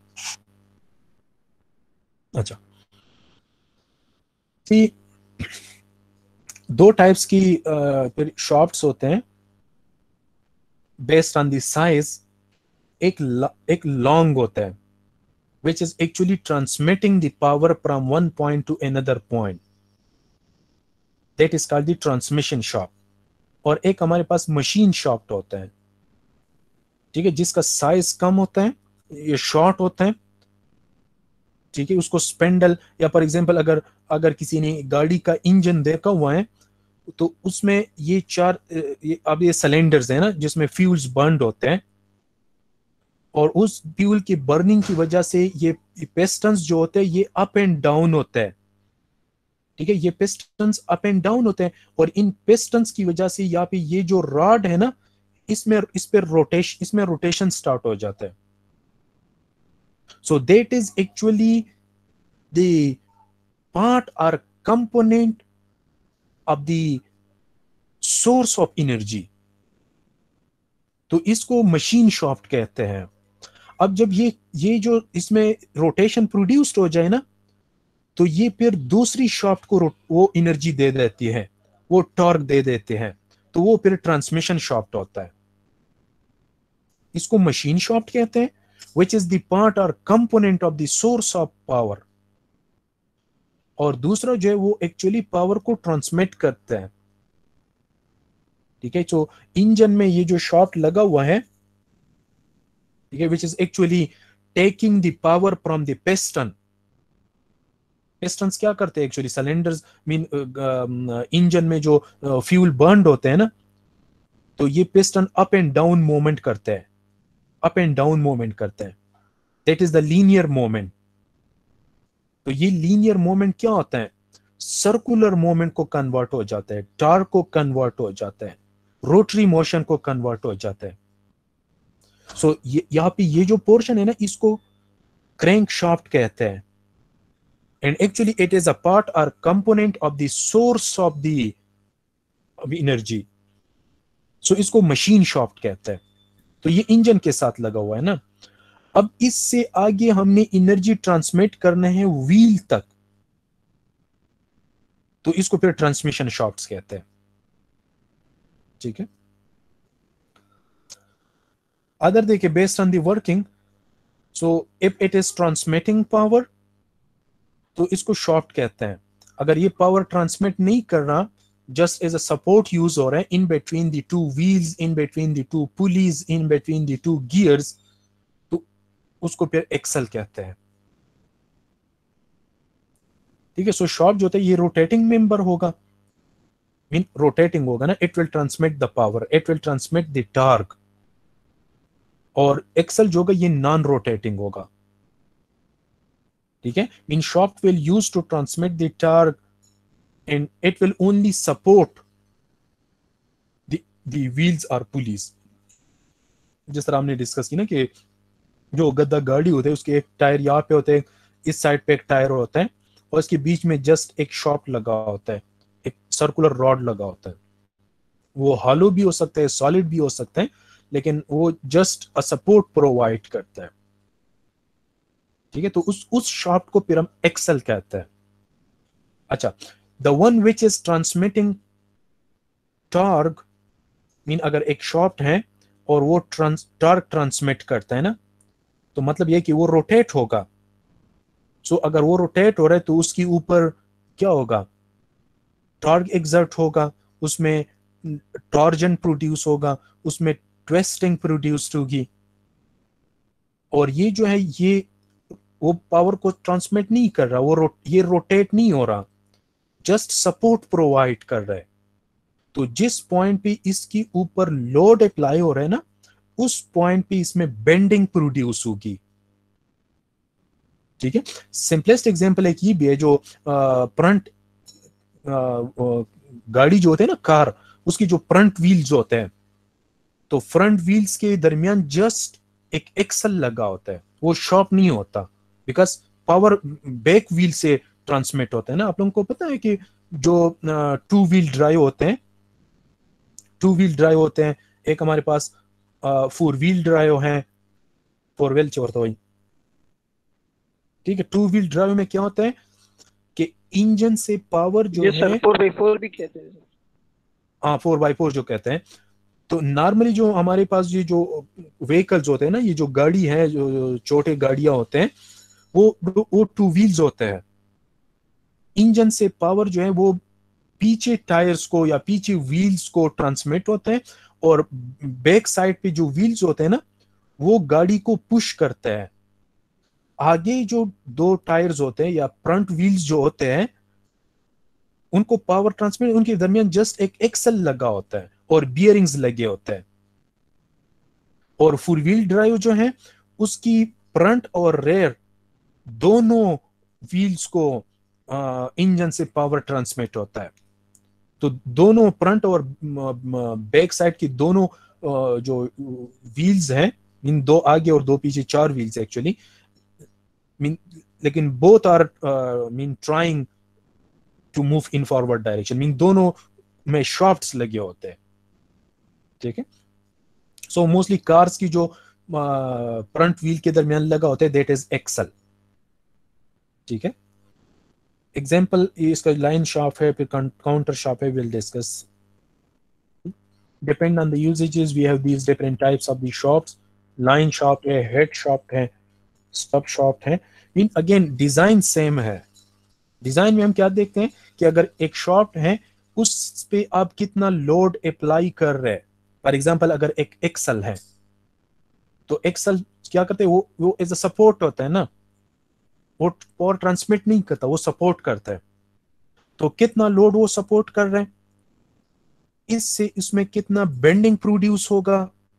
अच्छा, फिर दो टाइप्स की फिर शॉफ्ट्स होते हैं बेस्ड ऑन द साइज। एक लॉन्ग होता है which is actually transmitting the power from one point to another point, that is called the transmission shaft। और एक हमारे पास मशीन शाफ्ट होता है, ठीक है, जिसका साइज कम होता है, ये शॉर्ट होता है। ठीक है, उसको स्पेंडल, या फॉर एग्जांपल अगर अगर किसी ने गाड़ी का इंजन देखा हुआ है तो उसमें ये चार अब ये सिलेंडर्स है ना जिसमें फ्यूल्स बर्न होते हैं, और उस फ्यूल की बर्निंग की वजह से ये पिस्टन्स जो होते हैं ये अप एंड डाउन होते हैं। ठीक है, ये पिस्टन्स अप एंड डाउन होते हैं, और इन पिस्टन्स की वजह से यहाँ पे ये जो रॉड है ना, इसमें रोटेशन स्टार्ट हो जाता है। So that is actually the part और component of the source of energy. तो इसको मशीन शाफ्ट कहते हैं। अब जब ये जो इसमें रोटेशन प्रोड्यूस्ड हो जाए ना, तो ये फिर दूसरी शाफ्ट को वो एनर्जी दे देती है, वो टॉर्क दे देते हैं, तो वो फिर ट्रांसमिशन शाफ्ट होता है। इसको मशीन शाफ्ट कहते हैं, विच इज द पार्ट और component of the source of power. और दूसरा जो है वो एक्चुअली पावर को ट्रांसमिट करता है। ठीक है, तो इंजन में ये जो शाफ्ट लगा हुआ है, ठीक है, which is actually taking the power from the piston. Pistons क्या करते हैं एक्चुअली, सिलेंडर्स मीन इंजन में जो फ्यूल बर्न होते हैं ना, तो ये piston up and down movement करते हैं, अप एंड डाउन मूवमेंट करते हैं, that is the linear movement. तो ये लीनियर मूवमेंट क्या होता है, सर्कुलर मूवमेंट को कन्वर्ट हो जाता है, टार्क को कन्वर्ट हो जाता है, रोटरी मोशन को कन्वर्ट हो जाता है। सो यहाँ पे ये जो पोर्शन है ना, इसको क्रैंक शाफ्ट कहते हैं, and actually it is a part or component of the source of the energy। so इसको मशीन शाफ्ट कहते हैं। तो ये इंजन के साथ लगा हुआ है ना। अब इससे आगे हमने एनर्जी ट्रांसमिट करना है व्हील तक, तो इसको फिर ट्रांसमिशन शाफ्ट्स कहते हैं। ठीक है, अदर देखिए based on the working. So if it is transmitting power तो इसको शाफ्ट कहते हैं। अगर ये पावर ट्रांसमिट नहीं कर रहा, just as a support use हो रहा है in between the two wheels, in between the two pulleys, in between the two gears, तो उसको फिर एक्सल कहते हैं। ठीक है, सो शाफ्ट जो होता है ये रोटेटिंग मेंबर होगा, मीन रोटेटिंग होगा ना, it will transmit the power, it will transmit the torque. और एक्सल जो होगा ये नॉन रोटेटिंग होगा। ठीक है, mean shaft will use to transmit the torque and it will only support the wheels or pulleys। जिस तरह हमने डिस्कस की ना कि जो गद्दा गाड़ी होते हैं उसके एक टायर यहाँ पे होते हैं, इस साइड पे एक टायर होता है, और इसके बीच में जस्ट एक शाफ्ट लगा होता है, एक सर्कुलर रॉड लगा होता है। वो हॉलो भी हो सकता है, सॉलिड भी हो सकता है, लेकिन वो जस्ट अ सपोर्ट प्रोवाइड करता है। ठीक है, तो उस शाफ्ट को फिर हम एक्सल कहते हैं। अच्छा, the one which is transmitting torque, mean अगर एक शाफ्ट है और वो टॉर्क ट्रांसमिट करता है ना, तो मतलब ये कि वो रोटेट होगा। सो अगर वो रोटेट हो रहा है तो उसके ऊपर क्या होगा, टॉर्क एग्जर्ट होगा, उसमें टॉर्जन प्रोड्यूस होगा, उसमें ट्विस्टिंग प्रोड्यूस होगी, और ये जो है ये वो पावर को ट्रांसमिट नहीं कर रहा, ये रोटेट नहीं हो रहा, जस्ट सपोर्ट प्रोवाइड कर रहा है। तो जिस पॉइंट पे इसके ऊपर लोड अप्लाई हो रहा है ना, उस पॉइंट पे इसमें बेंडिंग प्रोड्यूस होगी। ठीक है, सिंपलेस्ट एग्जांपल एक ये भी है, जो फ्रंट गाड़ी जो होते हैं ना, कार, उसकी जो फ्रंट व्हील्स होते हैं, तो फ्रंट व्हील्स के दरमियान जस्ट एक एक्सल लगा होता है, वो शॉक नहीं होता, बिकॉज पावर बैक व्हील से ट्रांसमिट होता है ना। आप लोगों को पता है कि जो टू व्हील ड्राइव होते हैं, एक हमारे पास फोर व्हील ड्राइव है, फोर व्हील चोर तो वही, ठीक है। टू व्हील ड्राइव में क्या होता है कि इंजन से पावर जो है, 4x4 भी कहते हैं। हाँ, 4x4 जो कहते हैं। तो नॉर्मली जो हमारे पास ये जो व्हीकल्स होते हैं ना, ये जो गाड़ी है, जो छोटे गाड़ियां होते हैं, वो टू व्हील्स होते हैं। इंजन से पावर जो है वो पीछे टायर्स को या पीछे व्हील्स को ट्रांसमिट होते हैं, और बैक साइड पे जो व्हील्स होते हैं ना, वो गाड़ी को पुश करते हैं। आगे जो दो टायर्स होते हैं या फ्रंट व्हील्स जो होते हैं, उनको पावर ट्रांसमिट, उनके दरमियान जस्ट एक एक्सल लगा होता है और बियरिंग्स लगे होते हैं। और फोर व्हील ड्राइव जो है, उसकी फ्रंट और रेयर दोनों व्हील्स को इंजन से पावर ट्रांसमिट होता है। तो दोनों फ्रंट और बैक साइड की दोनों जो व्हील्स हैं, इन दो आगे और दो पीछे, चार व्हील्स एक्चुअली, मीन, लेकिन both are mean trying to move in forward direction, mean दोनों में शाफ्ट्स लगे होते हैं। ठीक है, सो मोस्टली कार्स की जो फ्रंट व्हील के दरमियान लगा होता है, दैट इज एक्सल। ठीक है, एग्जाम्पल इसका लाइन शाफ्ट है, फिर काउंटर शाफ्ट है, will discuss. Depend on the usages, we have these different types of the shafts. Line shaft है, head shaft है, stub shaft है। इन अगेन डिजाइन सेम है। डिजाइन में हम क्या देखते हैं कि अगर एक शाफ्ट है, उस पे आप कितना लोड अप्लाई कर रहे हैं। फॉर एग्जांपल अगर एक एक्सल है, तो एक्सल क्या करते हैं, वो एज अ सपोर्ट होता है ना, वो पावर ट्रांसमिट नहीं करता, वो सपोर्ट करता है। तो कितना लोड वो सपोर्ट कर रहे हैं, इससे इसमें कितना बेंडिंग प्रोड्यूस होगा।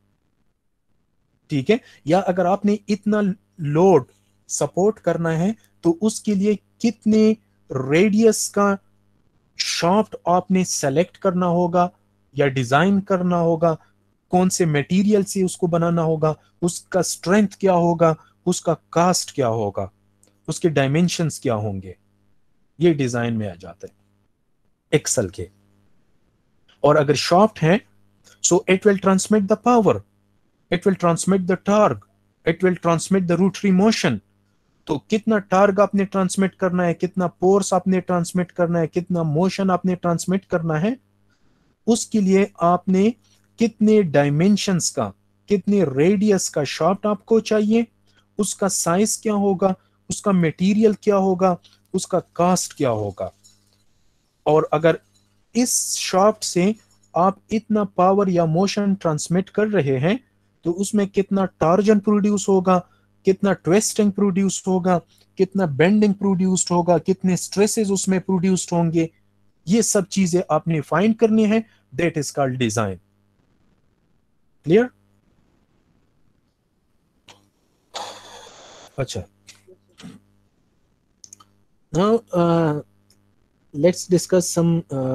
ठीक है, या अगर आपने इतना लोड सपोर्ट करना है, तो उसके लिए कितने रेडियस का शाफ्ट आपने सेलेक्ट करना होगा या डिजाइन करना होगा, कौन से मटेरियल से उसको बनाना होगा, उसका स्ट्रेंथ क्या होगा, उसका कास्ट क्या होगा, उसके डायमेंशंस क्या होंगे, ये डिजाइन में आ जाता है एक्सल के। और अगर शाफ्ट है, so it will transmit the power, it will transmit the torque, it will transmit the rotary motion. तो कितना टॉर्क आपने ट्रांसमिट करना है, कितना फोर्स आपने ट्रांसमिट करना है, कितना मोशन आपने ट्रांसमिट करना है, उसके लिए आपने कितने डायमेंशंस का, कितने रेडियस का शाफ्ट आपको चाहिए, उसका साइज क्या होगा, उसका मटेरियल क्या होगा, उसका कास्ट क्या होगा। और अगर इस शाफ्ट से आप इतना पावर या मोशन ट्रांसमिट कर रहे हैं, तो उसमें कितना टॉर्जन प्रोड्यूस होगा, कितना ट्विस्टिंग प्रोड्यूस होगा, कितना बेंडिंग प्रोड्यूस्ड होगा, कितने स्ट्रेसेस उसमें प्रोड्यूस्ड होंगे, ये सब चीजें आपने फाइंड करनी है। That is called design. Clear? अच्छा, now let's discuss some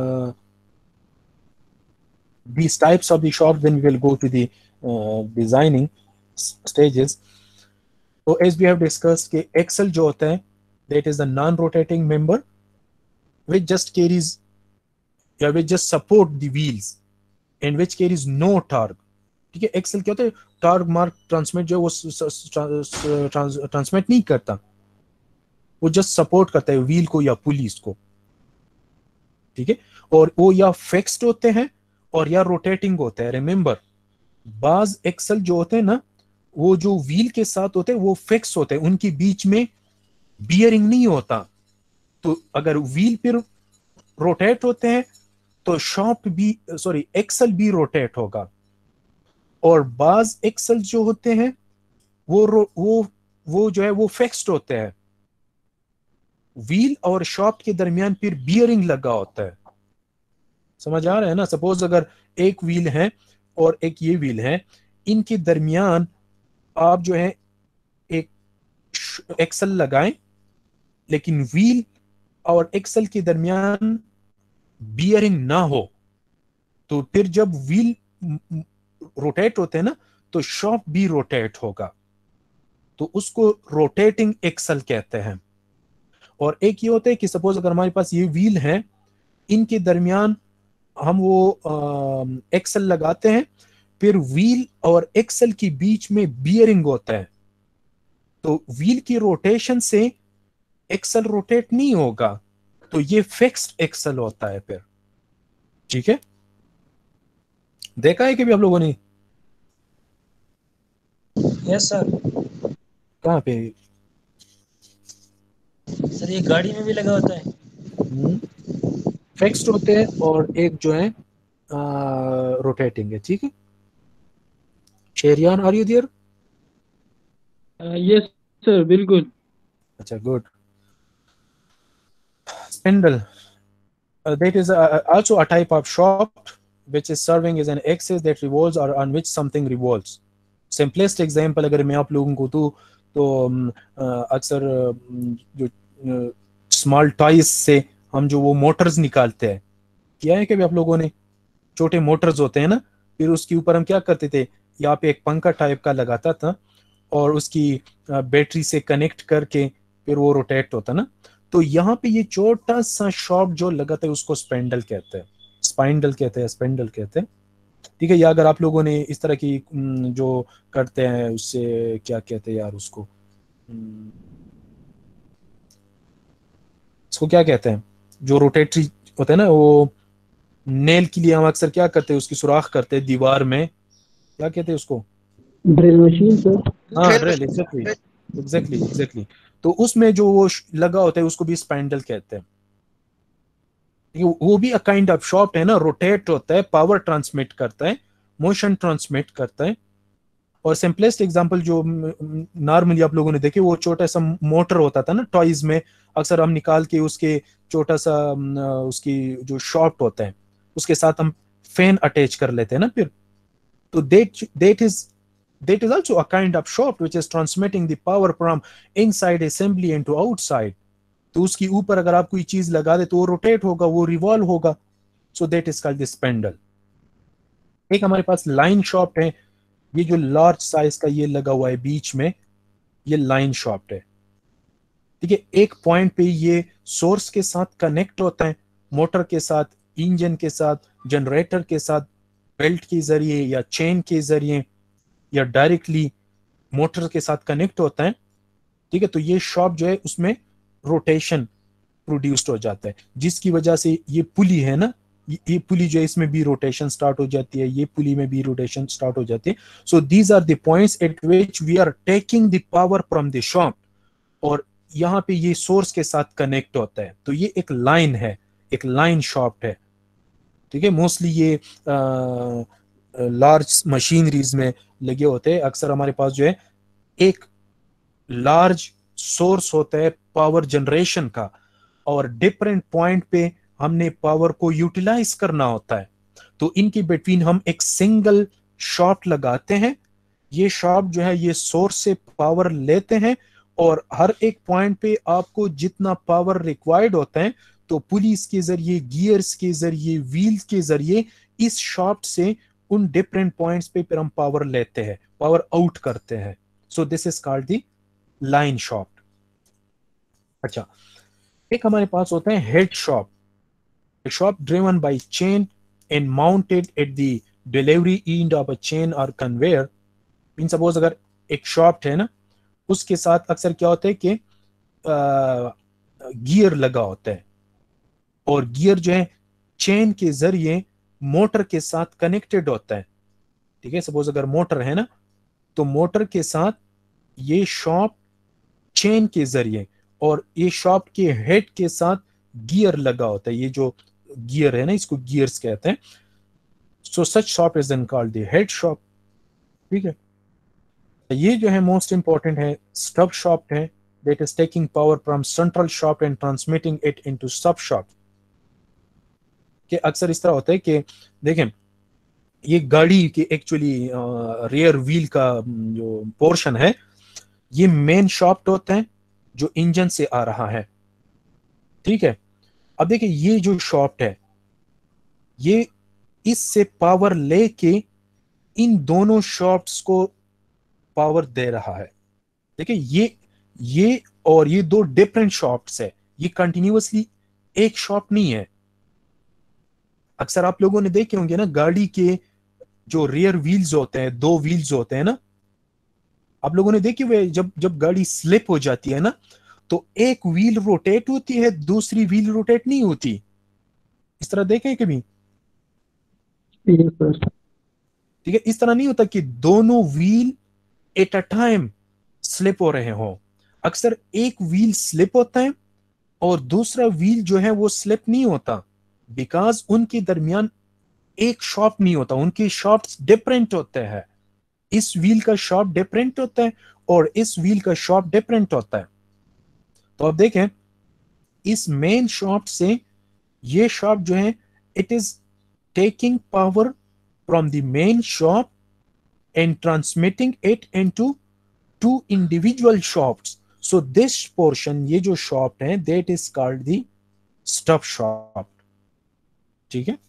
these types of the shaft, then we will go to the designing stages. So as we have discussed कि axle जो होता है, that is the non-rotating member which just carries या which just support the wheels and which carries no torque. ठीक है, axle क्या होता है, टॉर्क मार्क ट्रांसमिट जो है वो ट्रांसमिट नहीं करता, वो जस्ट सपोर्ट करता है व्हील को या पुलिस को। ठीक है, और वो या फिक्स्ड होते हैं और या रोटेटिंग होते हैं। रिमेंबर, बाज एक्सल जो होते हैं ना, वो जो व्हील के साथ होते हैं वो फिक्स होते हैं, उनके बीच में बियरिंग नहीं होता। तो अगर व्हील पर रोटेट होते हैं तो शाफ्ट भी, सॉरी, एक्सल भी रोटेट होगा। और बाज एक्सल जो होते हैं वो जो है वो फिक्स्ड होते हैं, व्हील और शाफ्ट के दरमियान फिर बियरिंग लगा होता है। समझ आ रहा है ना? सपोज अगर एक व्हील है और एक ये व्हील है, इनके दरमियान आप जो है एक एक्सल लगाएं, लेकिन व्हील और एक्सल के दरमियान बियरिंग ना हो, तो फिर जब व्हील रोटेट होते हैं ना, तो शाफ्ट भी रोटेट होगा, तो उसको रोटेटिंग एक्सल कहते हैं। और एक ये होता है कि सपोज अगर हमारे पास ये व्हील है, इनके दरमियान हम वो एक्सल लगाते हैं, फिर व्हील और एक्सल के बीच में बियरिंग होता है, तो व्हील की रोटेशन से एक्सल रोटेट नहीं होगा, तो ये फिक्स्ड एक्सल होता है फिर। ठीक है, देखा है कभी आप लोगों ने? Yes sir. कहाँ पे? सर ये गाड़ी में भी लगा होता है? फिक्स्ड होते हैं और एक जो है रोटेटिंग है। ठीक है, Sheriyan, are you there? Yes sir, बिल्कुल। अच्छा, good. Spindle, that is also a type of shaft which is serving as an axis that revolves or on which something revolves. Simplest example अगर मैं आप लोगों को दूं तो अक्सर जो स्मॉल टॉयज से हम जो वो मोटर्स निकालते हैं, किया है कभी आप लोगों ने? छोटे मोटर्स होते हैं ना, फिर उसके ऊपर हम क्या करते थे, यहाँ पे एक पंखा टाइप का लगाता था और उसकी बैटरी से कनेक्ट करके फिर वो रोटेट होता ना। तो यहाँ पे ये छोटा सा शॉफ्ट जो लगाता है उसको स्पेंडल कहते हैं, स्पाइंडल कहते हैं, स्पेंडल कहते हैं। ठीक है, या अगर आप लोगों ने इस तरह की जो करते हैं उससे क्या कहते हैं यार उसको, इसको क्या कहते हैं, जो रोटेटरी होता है ना, वो नेल के लिए हम अक्सर क्या करते हैं, उसकी सुराख करते हैं दीवार में, क्या कहते हैं उसको? Drill machine sir. हाँ, ड्रिल, एग्जैक्टली एग्जैक्टली एग्जैक्टली। तो उसमें जो वो लगा होता है उसको भी स्पाइंडल कहते हैं। वो भी अ काइंड ऑफ शॉफ्ट है ना, रोटेट होता है, पावर ट्रांसमिट करता है, मोशन ट्रांसमिट करता है। और सिंपलेस्ट एग्जांपल जो नॉर्मली आप लोगों ने देखे, वो छोटा सा मोटर होता था ना टॉयज में, अक्सर हम निकाल के उसके छोटा सा उसकी जो शॉफ्ट होता है उसके साथ हम फैन अटैच कर लेते हैं ना फिर। तो that is also a kind of shaft which is transmitting the power from inside assembly into outside. तो उसके ऊपर अगर आप कोई चीज लगा दे तो वो रोटेट होगा, वो रिवॉल्व होगा। So that is called the spindle. एक हमारे पास लाइन शाफ्ट है, ये जो लार्ज साइज का ये लगा हुआ है बीच में, ये लाइन शाफ्ट है। ठीक है, एक पॉइंट पे ये सोर्स के साथ कनेक्ट होता है, मोटर के साथ, इंजन के साथ, जनरेटर के साथ, बेल्ट के जरिए या चेन के जरिए या डायरेक्टली मोटर के साथ कनेक्ट होता है। ठीक है, तो ये शाफ्ट जो है उसमें रोटेशन प्रोड्यूस्ड हो जाता है, जिसकी वजह से ये पुली है ना, ये पुली जो है इसमें भी रोटेशन स्टार्ट हो जाती है, ये पुली में भी रोटेशन स्टार्ट हो जाती है। So these are the points at which we are taking the power from the shaft, और यहाँ पे ये सोर्स के साथ कनेक्ट होता है, तो ये एक लाइन है, एक लाइन शाफ्ट है। ठीक है, मोस्टली ये लार्ज मशीनरीज में लगे होते हैं। अक्सर हमारे पास जो है एक लार्ज सोर्स होता है पावर जनरेशन का, और डिफरेंट पॉइंट पे हमने पावर को यूटिलाइज करना होता है, तो इनके बिटवीन हम एक सिंगल शॉट लगाते हैं। ये शॉट जो है ये सोर्स से पावर लेते हैं, और हर एक पॉइंट पे आपको जितना पावर रिक्वायर्ड होता है, तो पुलिस के जरिए, गियर्स के जरिए, व्हील्स के जरिए इस शॉट से उन डिफरेंट पॉइंट्स पे फिर हम पावर लेते हैं, पावर आउट करते हैं। So this is called the line shaft. अच्छा, एक हमारे पास होता है head shaft, a shaft driven by chain and mounted at the delivery end of a chain or conveyor। Mean suppose अगर एक शॉफ्ट है ना, उसके साथ अक्सर क्या होता है कि गियर लगा होता है, और गियर जो है चेन के जरिए मोटर के साथ कनेक्टेड होता है। ठीक है, सपोज अगर मोटर है ना, तो मोटर के साथ ये शॉफ्ट चेन के जरिए, और ये शॉफ्ट के हेड के साथ गियर लगा होता है। ये जो गियर है ना, इसको गियर्स कहते हैं। So such shaft is then called the head shaft. ठीक है, ये जो है मोस्ट इंपॉर्टेंट है, स्टब शॉफ्ट है, that is taking power from central shaft and transmitting it into sub shaft. कि अक्सर इस तरह होता है कि देखें, ये गाड़ी के एक्चुअली रियर व्हील का जो पोर्शन है, ये मेन शॉफ्ट होता है जो इंजन से आ रहा है। ठीक है, अब देखिए ये जो शॉफ्ट है, ये इससे पावर लेके इन दोनों शॉफ्ट्स को पावर दे रहा है। देखिए ये और ये दो डिफरेंट शॉफ्ट्स है, ये कंटिन्यूअसली एक शॉफ्ट नहीं है। अक्सर आप लोगों ने देखे होंगे ना, गाड़ी के जो रियर व्हील्स होते हैं, दो व्हील्स होते हैं ना, आप लोगों ने देखे हुए, जब जब गाड़ी स्लिप हो जाती है ना, तो एक व्हील रोटेट होती है, दूसरी व्हील रोटेट नहीं होती। इस तरह देखे कभी? Yes sir. ठीक है, इस तरह नहीं होता कि दोनों wheel at a time slip हो रहे हो। अक्सर एक व्हील स्लिप होता है और दूसरा व्हील जो है वो स्लिप नहीं होता, बिकॉज उनके दरमियान एक शॉफ्ट नहीं होता, उनके शॉफ्ट डिफरेंट होते हैं। इस व्हील का शॉफ्ट डिफरेंट होता है और इस व्हील का शॉफ्ट डिफरेंट होता है। तो अब देखें, इस मेन शॉफ्ट से ये शॉफ्ट जो है, it is taking power from the main shaft and transmitting it into two individual shafts. So this portion, ये जो shaft है, that is called the stub shaft. ठीक है?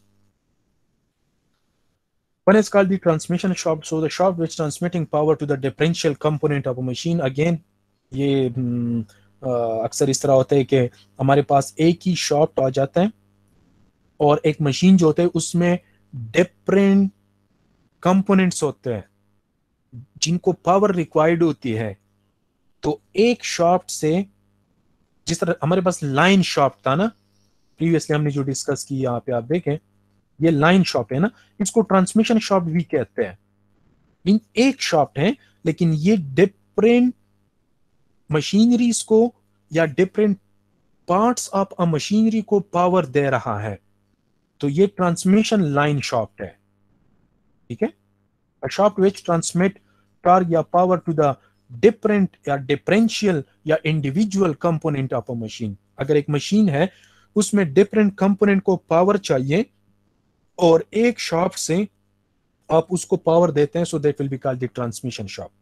One is called the transmission shaft. So the shaft which transmitting power to the differential component of a machine. Again, ये अक्सर इस तरह होता है कि हमारे पास एक ही shaft आ जाता है और एक मशीन जो होता है उसमें डिफरेंट कंपोनेंट्स होते हैं जिनको पावर रिक्वायर्ड होती है। तो एक शॉफ्ट से, जिस तरह हमारे पास लाइन शॉफ्ट था ना, प्रीवियसली हमने जो डिस्कस की, यहाँ पे आप देखें, ये लाइन शॉफ्ट है ना, इसको ट्रांसमिशन शॉफ्ट भी कहते हैं। इन एक शॉफ्ट है, लेकिन ये डिफरेंट मशीनरीज को या different parts of a machinery को पावर दे रहा है। तो ये ट्रांसमिशन लाइन शॉफ्ट है। ठीक है, a shaft which transmit torque या power to the different या differential या individual component of a machine। अगर एक मशीन है उसमें डिफरेंट कंपोनेंट को पावर चाहिए और एक शाफ्ट से आप उसको पावर देते हैं, so that will be called the transmission shaft.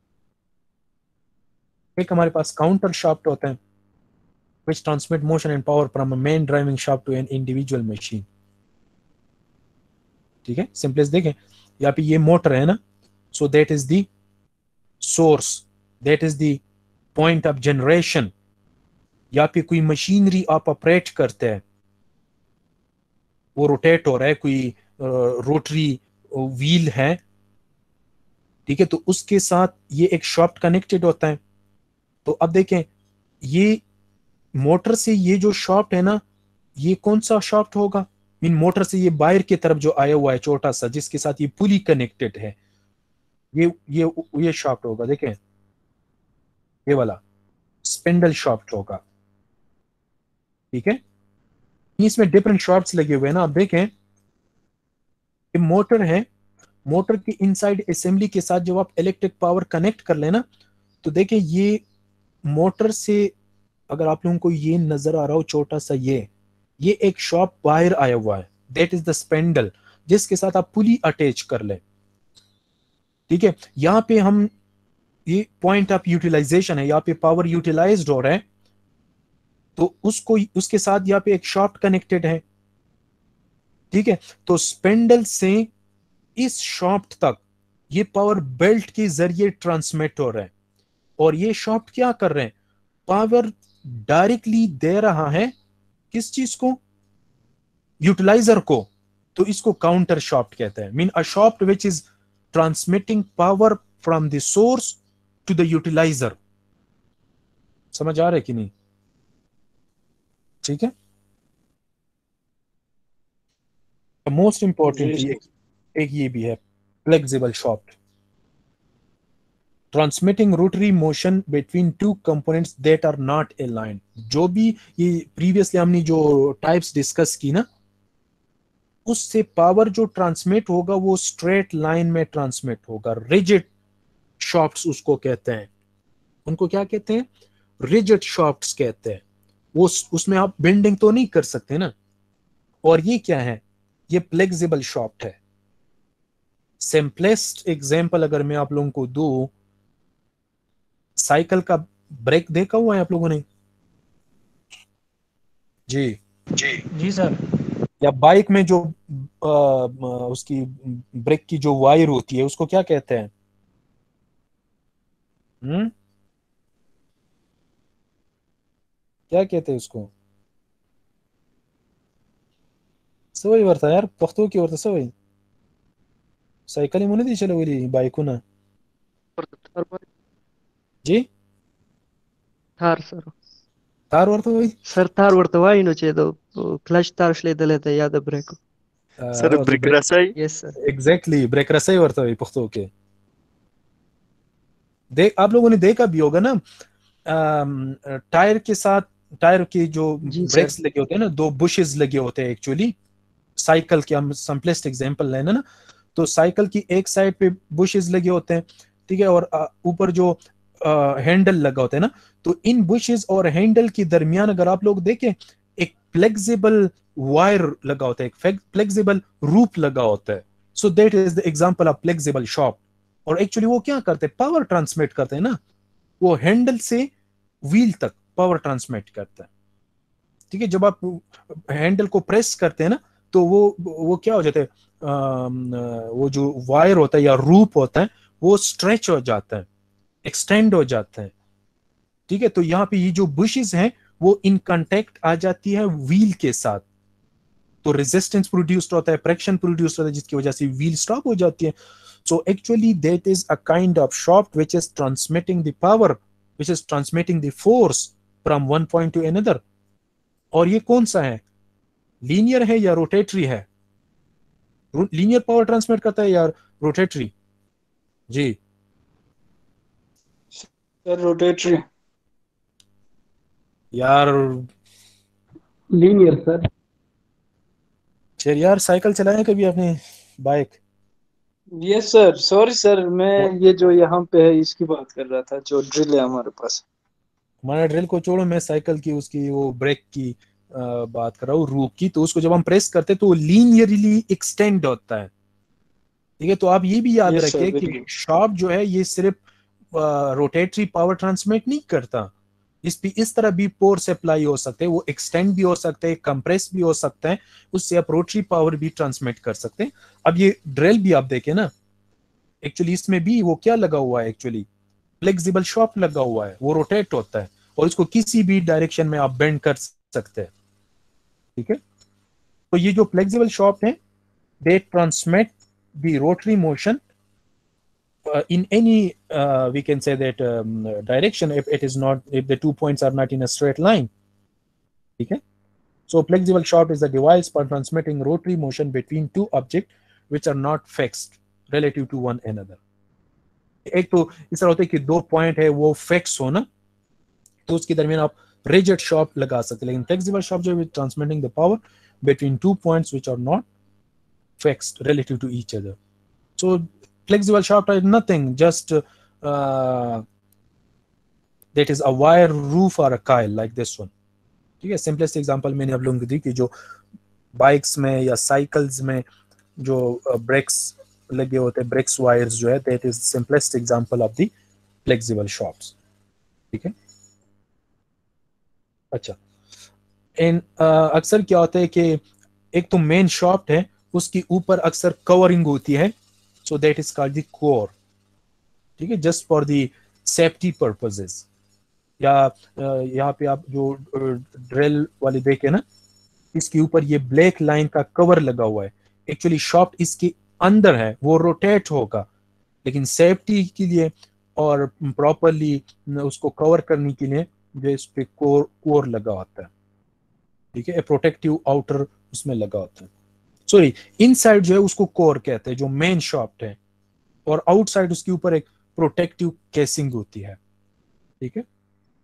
एक हमारे पास काउंटर शाफ्ट होता है which transmit motion and power from a main driving shaft to an individual machine। ठीक है, सिंपलेस्ट देखें, यहाँ पे ये मोटर है ना, so that is the source, that is the point of generation. या फिर कोई मशीनरी आप ऑपरेट करते हैं, वो रोटेट हो रहा है, कोई रोटरी व्हील है, ठीक है, तो उसके साथ ये एक शाफ्ट कनेक्टेड होता है। तो अब देखें, ये मोटर से ये जो शाफ्ट है ना, ये कौन सा शाफ्ट होगा? मीन मोटर से ये बाहर की तरफ जो आया हुआ है छोटा सा, जिसके साथ ये पुली कनेक्टेड है, ये शाफ्ट होगा। देखें, ये वाला स्पिंडल शाफ्ट होगा। ठीक है, इसमें डिफरेंट शाफ्ट्स लगे हुए हैं ना। आप देखें, ये मोटर है, मोटर के इनसाइड असेंबली के साथ जब आप इलेक्ट्रिक पावर कनेक्ट कर लेना, तो देखें ये मोटर से, अगर आप लोगों को ये नजर आ रहा हो छोटा सा, ये एक शाफ्ट बाहर आया हुआ है, दैट इज द स्पेंडल, जिसके साथ आप पुली अटैच कर ले। ठीक है, यहां पे हम, ये पॉइंट ऑफ यूटिलाइजेशन है, यहाँ पे पावर यूटिलाइज्ड हो रहा है, तो उसको, उसके साथ यहाँ पे एक शाफ्ट कनेक्टेड है। ठीक है, तो स्पेंडल से इस शाफ्ट तक ये पावर बेल्ट के जरिए ट्रांसमिट हो रहा है, और ये शाफ्ट क्या कर रहे हैं? पावर डायरेक्टली दे रहा है किस चीज को? यूटिलाइजर को। तो इसको काउंटर शाफ्ट कहते हैं। Mean a shaft which is transmitting power from the source to the utilizer. समझ आ रहा है कि नहीं? ठीक है, मोस्ट जी इम्पोर्टेंटली एक ये भी है flexible shaft, transmitting rotary motion between two components that are not aligned. जो भी ये प्रीवियसली हमने जो टाइप्स डिस्कस की ना, उससे पावर जो ट्रांसमिट होगा वो स्ट्रेट लाइन में ट्रांसमिट होगा। रिजिड शॉफ्ट्स उसको कहते हैं, उनको क्या कहते हैं? रिजिड शॉफ्ट्स कहते हैं। वो उसमें आप बेंडिंग तो नहीं कर सकते ना। और ये क्या है? ये फ्लेक्सिबल शॉफ्ट है। सिंपलेस्ट एग्जांपल अगर मैं आप लोगों को दूं, साइकिल का ब्रेक देखा हुआ है आप लोगों ने? जी। जी सर। या बाइक में जो उसकी ब्रेक की जो वायर होती है उसको क्या कहते हैं? हम्म, क्या कहते हैं उसको? सवई वर्ता यार पख्तो की वर्ता सवई साइकिल मुने दी चलो वाली बाइको ना। जी, थार सर तार वर्ता वही सर थार वर्त वाइनो चेदो क्लच तार लेता याद ब्रेक सर ब्रिक ब्रेक। रसाई यस सर एग्जैक्टली ब्रेक रसाई वर्ता वही पख्तो के। देख आप लोगों ने देखा भी होगा ना, टायर के साथ, टायर के जो जी सर ब्रेक्स लगे होते हैं ना, दो बुशेस लगे होते हैं एक्चुअली। साइकिल के हम सिंपलेस्ट एग्जांपल लेना ना, तो साइकिल की एक साइड पे बुशेस लगे होते हैं, ठीक है, और ऊपर जो हैंडल लगा होता है ना, तो इन बुशेस और हैंडल के दरमियान अगर आप लोग देखें, एक फ्लेक्सिबल वायर लगा होता है, एक फ्लेक्सिबल रूप लगा होता है। So that is the example of flexible shaft. और एक्चुअली वो क्या करते हैं? पावर ट्रांसमिट करते हैं ना, वो हैंडल से व्हील तक पावर ट्रांसमिट करता है। ठीक है, जब आप हैंडल को प्रेस करते हैं ना, तो वो क्या हो जाता है, वो जो वायर होता है या रूप होता है वो स्ट्रेच हो जाता है, एक्सटेंड हो जाता है। ठीक है, तो यहाँ पे ये जो बुशेस हैं वो इन कांटेक्ट आ जाती है व्हील के साथ, तो रेजिस्टेंस प्रोड्यूस्ड होता है, फ्रिक्शन प्रोड्यूस्ड होता है, जिसकी वजह से व्हील स्टॉप हो जाती है। So actually that is a kind of shock which is transmitting the power, which is transmitting the force from one point to another. और ये कौन सा है? लीनियर है या रोटेटरी है? लीनियर पावर ट्रांसमिट करता है या रोटेटरी? जी। Sir rotatory. यार लीनियर सर फिर यार साइकिल चलाए कभी आपने? Bike? Yes sir, sorry sir, मैं ये जो यहाँ पे है इसकी बात कर रहा था, जो ड्रिल है हमारे पास। हमारा ड्रिल को छोड़ो, मैं साइकिल की उसकी वो ब्रेक की बात कर रहा हूँ, रूप की। तो उसको जब हम प्रेस करते हैं तो वो लीनियरली एक्सटेंड होता है। ठीक है, तो आप ये भी याद यस सर, रखिए वेरी कि गुड। शॉक जो है ये सिर्फ रोटेटरी पावर ट्रांसमिट नहीं करता, इस पे इस तरह भी फोर्स अप्लाई हो सकते हैं, वो एक्सटेंड भी हो सकते हैं, कंप्रेस भी हो सकते हैं, उससे आप रोटरी पावर भी ट्रांसमिट कर सकते हैं। अब ये ड्रिल भी आप देखें ना, एक्चुअली इसमें भी वो क्या लगा हुआ है? एक्चुअली फ्लेक्सिबल शॉप लगा हुआ है, वो रोटेट होता है और इसको किसी भी डायरेक्शन में आप बेंड कर सकते हैं। ठीक है, तो ये जो फ्लेक्सिबल शॉप है, they transmit the rotary motion in any we can say that direction, if it is not, if the 2 points are not in a straight line. Okay, so flexible shaft is a device for transmitting rotary motion between two objects which are not fixed relative to one another. एक तो इस तरह होता है कि दो point है वो फिक्स हो ना, तो उसके दरमियान आप रिजिड शॉफ्ट लगा सकते हैं, लेकिन फ्लेक्सिबल शॉफ्ट जो है transmitting the power between 2 points which are not fixed relative to each other. So flexible shaft is nothing, just that is a wire roof or a coil like this one. ठीक है, simplest example मैंने आप लोगों को दी कि जो bikes में या साइकिल्स में जो ब्रेक्स लगे होते हैं, ब्रेक्स वायर्स जो है, that is simplest example of the flexible shafts. ठीक है, अच्छा। इन अक्सर क्या होता है कि एक तो मेन शॉफ्ट है, उसके ऊपर अक्सर कवरिंग होती है, so that is called the core. ठीक है, just for the safety purposes. या यहाँ पे आप जो ड्रिल वाले देखे ना, इसके ऊपर ये ब्लैक लाइन का कवर लगा हुआ है, एक्चुअली शॉफ्ट इसके अंदर है, वो रोटेट होगा, लेकिन सेफ्टी के लिए और प्रॉपरली उसको कवर करने के लिए जो इस पे कोर लगा होता है। ठीक है, प्रोटेक्टिव आउटर उसमें लगा होता है। सॉरी, इनसाइड जो है उसको कोर कहते हैं, जो मेन शाफ्ट है, और आउटसाइड उसके ऊपर एक प्रोटेक्टिव केसिंग होती है। ठीक है,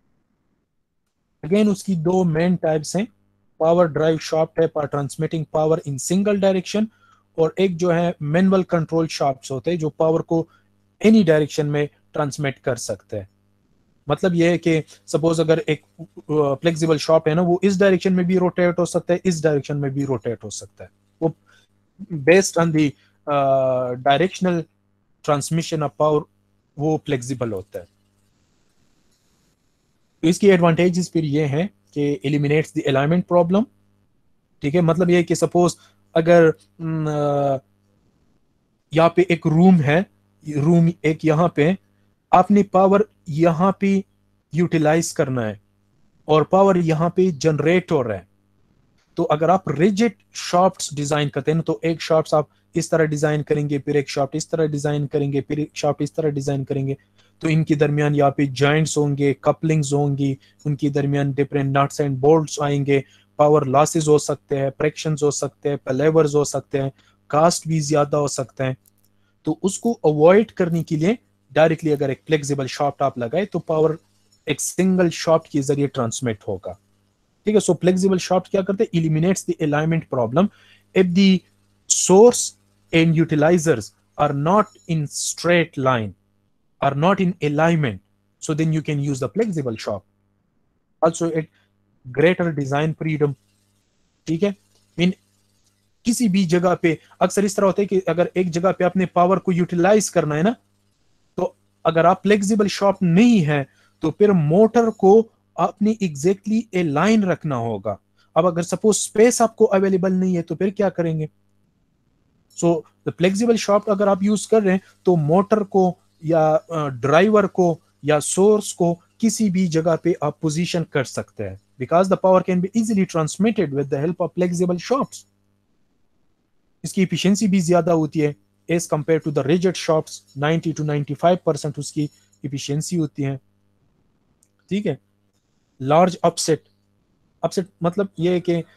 अगेन उसकी दो मेन टाइप्स हैं। पावर ड्राइव शाफ्ट है for transmitting power in single direction, और एक जो है मैनुअल कंट्रोल शाफ्ट्स होते हैं जो पावर को एनी डायरेक्शन में ट्रांसमिट कर सकते हैं। मतलब यह है कि सपोज अगर एक फ्लेक्सिबल शाफ्ट है ना, वो इस डायरेक्शन में भी रोटेट हो सकता है, इस डायरेक्शन में भी रोटेट हो सकता है। वो based on the directional transmission of power वो फ्लेक्सिबल होता है। तो इसकी एडवांटेजेस फिर ये हैं कि एलिमिनेट्स द अलाइनमेंट प्रॉब्लम। ठीक है, मतलब ये है कि सपोज अगर यहाँ पे एक रूम है, रूम एक यहाँ पे, आपने पावर यहाँ पे यूटिलाइज करना है और पावर यहाँ पे जनरेट हो रहा है। तो अगर आप रिजिड शाफ्ट्स डिजाइन करते हैं ना, तो एक शाफ्ट आप इस तरह डिजाइन करेंगे, फिर एक शाफ्ट इस तरह डिजाइन करेंगे, फिर एक शाफ्ट इस तरह डिजाइन करेंगे, तो इनके दरमियान यहाँ पे जॉइंट्स होंगे, कपलिंग्स होंगी, उनके दरमियान डिफरेंट नट्स एंड बोल्ट्स आएंगे, पावर लॉसेस हो सकते हैं, फ्रैक्शंस हो सकते हैं, पेलेवर्स हो सकते हैं, कास्ट भी ज्यादा हो सकते हैं। तो उसको अवॉइड करने के लिए डायरेक्टली अगर एक फ्लेक्सिबल शाफ्ट आप लगाए तो पावर एक सिंगल शाफ्ट के जरिए ट्रांसमिट होगा। ठीक है, सो फ्लेक्सिबल शाफ्ट क्या करते हैं, eliminates the alignment problem if the source and utilizers are not in straight line, are not in alignment, so then you can use the flexible shaft. Also it greater design freedom. ठीक है, mean किसी भी जगह पे अक्सर इस तरह होता है कि अगर एक जगह पे अपने पावर को यूटिलाइज करना है ना, तो अगर आप फ्लेक्सिबल शाफ्ट नहीं है तो फिर मोटर को अपनी एग्जैक्टली ए लाइन रखना होगा। अब अगर सपोज स्पेस आपको अवेलेबल नहीं है तो फिर क्या करेंगे? सो द फ्लेक्सिबल शाफ्ट अगर आप यूज कर रहे हैं तो मोटर को या ड्राइवर को या सोर्स को किसी भी जगह पे आप पोजीशन कर सकते हैं, because the power can be easily transmitted with the help of flexible shafts. इसकी एफिशिएंसी भी ज्यादा होती है as compare to the rigid shafts, 90 to 95% उसकी एफिशिएंसी होती है। ठीक है, लार्ज अपसेट, अपसेट मतलब ये है कि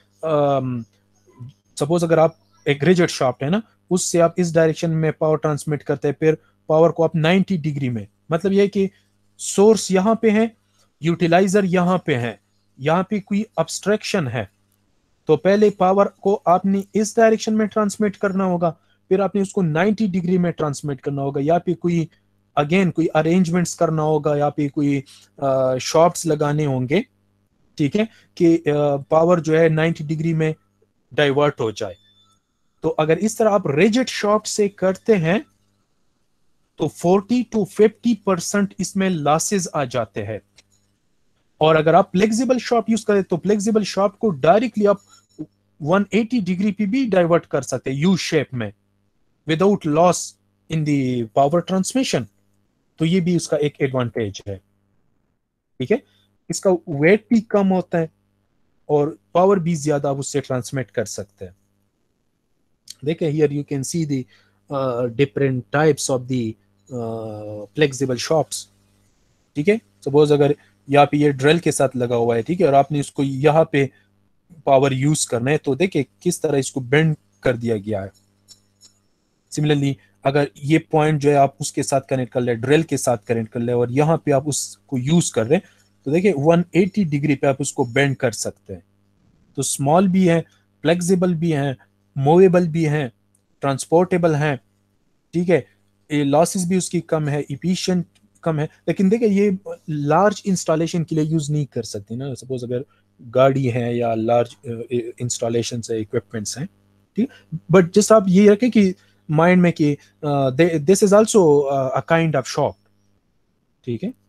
सपोज अगर आप एक रिजिड शाफ्ट है ना, उससे आप इस डायरेक्शन में पावर ट्रांसमिट करते हैं, फिर पावर को आप 90 डिग्री में, मतलब ये है कि सोर्स यहां पे है, यूटिलाइजर यहां पे है, यहां पे कोई अब्स्ट्रैक्शन है, तो पहले पावर को आपने इस डायरेक्शन में ट्रांसमिट करना होगा, फिर आपने उसको 90 डिग्री में ट्रांसमिट करना होगा, या फिर कोई अगेन कोई अरेंजमेंट्स करना होगा, या फिर कोई शॉफ्ट्स लगाने होंगे। ठीक है, कि पावर जो है 90 डिग्री में डाइवर्ट हो जाए। तो अगर इस तरह आप रिजिड शॉफ्ट से करते हैं तो 40 to 50% इसमें लॉसेस आ जाते हैं। और अगर आप फ्लेक्सिबल शाफ्ट यूज करें तो फ्लेक्सिबल शाफ्ट को डायरेक्टली आप 180 डिग्री पे भी डाइवर्ट कर सकते हैं यू शेप में, without loss in the power transmission. तो ये भी उसका एक एडवांटेज है। ठीक है, इसका वेट भी कम होता है और पावर भी ज्यादा आप उससे ट्रांसमिट कर सकते हैं। देखिए here you can see the different types of the flexible shafts. ठीक है, सपोज अगर यहाँ पे ये ड्रिल के साथ लगा हुआ है, ठीक है, और आपने इसको यहाँ पे पावर यूज करना है, तो देखिए किस तरह इसको बेंड कर दिया गया है। सिमिलरली अगर ये पॉइंट जो है आप उसके साथ कनेक्ट कर ले, ड्रिल के साथ कनेक्ट कर ले, और यहाँ पे आप उसको यूज कर रहे हैं, तो देखिए 180 डिग्री पे आप उसको बेंड कर सकते हैं। तो स्मॉल भी है, फ्लेक्सिबल भी है, मूवेबल भी है, ट्रांसपोर्टेबल है। ठीक है, लॉसेस भी उसकी कम है, इफिशिएंट कम है। लेकिन देखिए ये लार्ज इंस्टॉलेशन के लिए यूज नहीं कर सकती ना, सपोज अगर गाड़ी है या लार्ज इंस्टॉलेशन है, इक्विपमेंट्स हैं। ठीक, बट जस्ट आप ये रखें कि माइंड में कि this is also a kind of shop. ठीक है,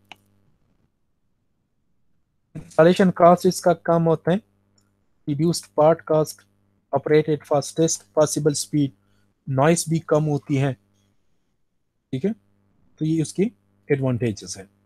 इंस्टॉलेशन कॉस्ट इसका कम होता है, reduced part cost, operated fastest possible speed, noise भी कम होती है। ठीक है, तो ये उसकी एडवांटेजेस है।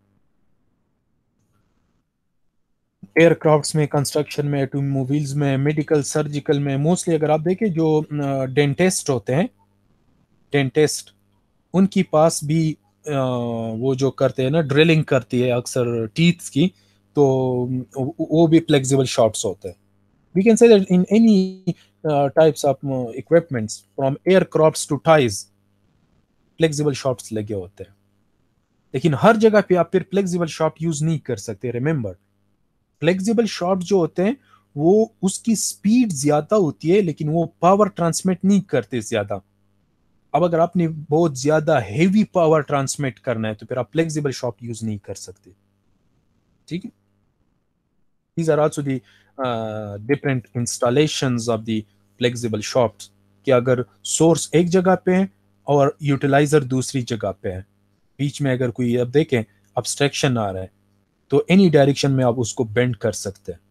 एयरक्राफ्ट्स में, कंस्ट्रक्शन में, ऑटोमोबाइल्स में, मेडिकल, सर्जिकल में, मोस्टली अगर आप देखें जो डेंटिस्ट होते हैं, डेंटिस्ट उनके पास भी वो जो करते हैं ना, ड्रिलिंग करती है अक्सर टीथ्स की, तो वो भी फ्लेक्सिबल शाफ्ट्स होते हैं। We can say that in any types of equipments, from aircrafts to ties, flexible shafts लगे होते हैं, लेकिन हर जगह पे आप फिर फ्लेक्सिबल शॉफ्ट यूज नहीं कर सकते। रिमेंबर, फ्लेक्सिबल शॉफ्ट जो होते हैं वो उसकी स्पीड ज्यादा होती है, लेकिन वो पावर ट्रांसमिट नहीं करते ज्यादा। अब अगर आपने बहुत ज्यादा हेवी पावर ट्रांसमिट करना है तो फिर आप फ्लेक्सिबल शॉफ्ट यूज नहीं कर सकते। ठीक है, these are also the different installations of the flexible shafts, कि अगर सोर्स एक जगह पे है और यूटिलाइजर दूसरी जगह पे है, बीच में अगर कोई अब देखें अब्स्ट्रैक्शन आ रहा है तो एनी डायरेक्शन में आप उसको बेंड कर सकते हैं।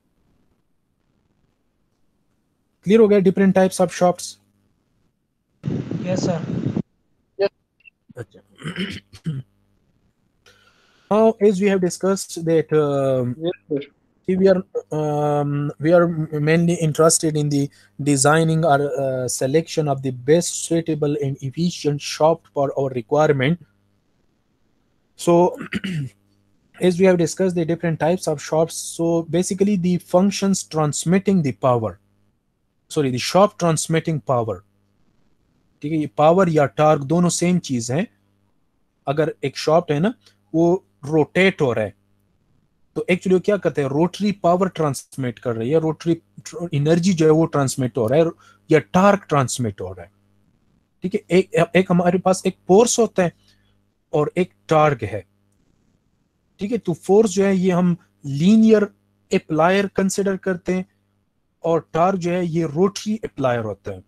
क्लियर हो गया different types of shafts? Yes sir. अच्छा, now as we have discussed that Yes, sir. we are mainly interested in the designing or selection of the best suitable and efficient shaft for our requirement. So as we have discussed the different types of shafts, so basically the functions transmitting the power, sorry, the shaft transmitting power, ठीक है, ये power या torque दोनों same चीज है। अगर एक shaft है ना वो रोटेट हो रहा है तो एक्चुअली वो क्या करते हैं, रोटरी पावर ट्रांसमिट कर रही है, रोटरी एनर्जी जो है वो ट्रांसमिट हो रहा है या टार्क ट्रांसमिट हो रहा है। ठीक है, एक हमारे पास एक फोर्स होता है और एक टार्क है। ठीक है, तो फोर्स जो है ये हम लीनियर अप्लायर कंसिडर करते हैं और टार्क जो है ये रोटरी अप्लायर होता है।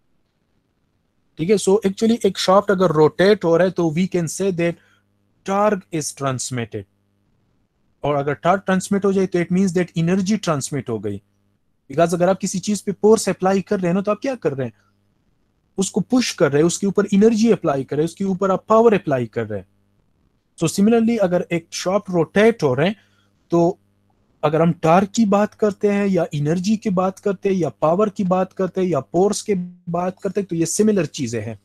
ठीक है, सो एक्चुअली एक शाफ्ट अगर रोटेट हो रहा है तो we can say that torque is transmitted, और अगर टार्क ट्रांसमिट हो जाए तो it means that energy transmit हो गई। बिकॉज अगर आप किसी चीज पे फोर्स अप्लाई कर रहे हैं ना तो आप क्या कर रहे हैं, उसको पुश कर रहे हैं, उसके ऊपर एनर्जी अप्लाई कर रहे हैं, उसके ऊपर आप पावर अप्लाई कर रहे हैं। सो सिमिलरली अगर एक शाफ्ट रोटेट हो रहे हैं तो अगर हम टार्क की बात करते हैं या एनर्जी की बात करते हैं या पावर की बात करते हैं या फोर्स की बात करते हैं तो ये सिमिलर चीजें हैं।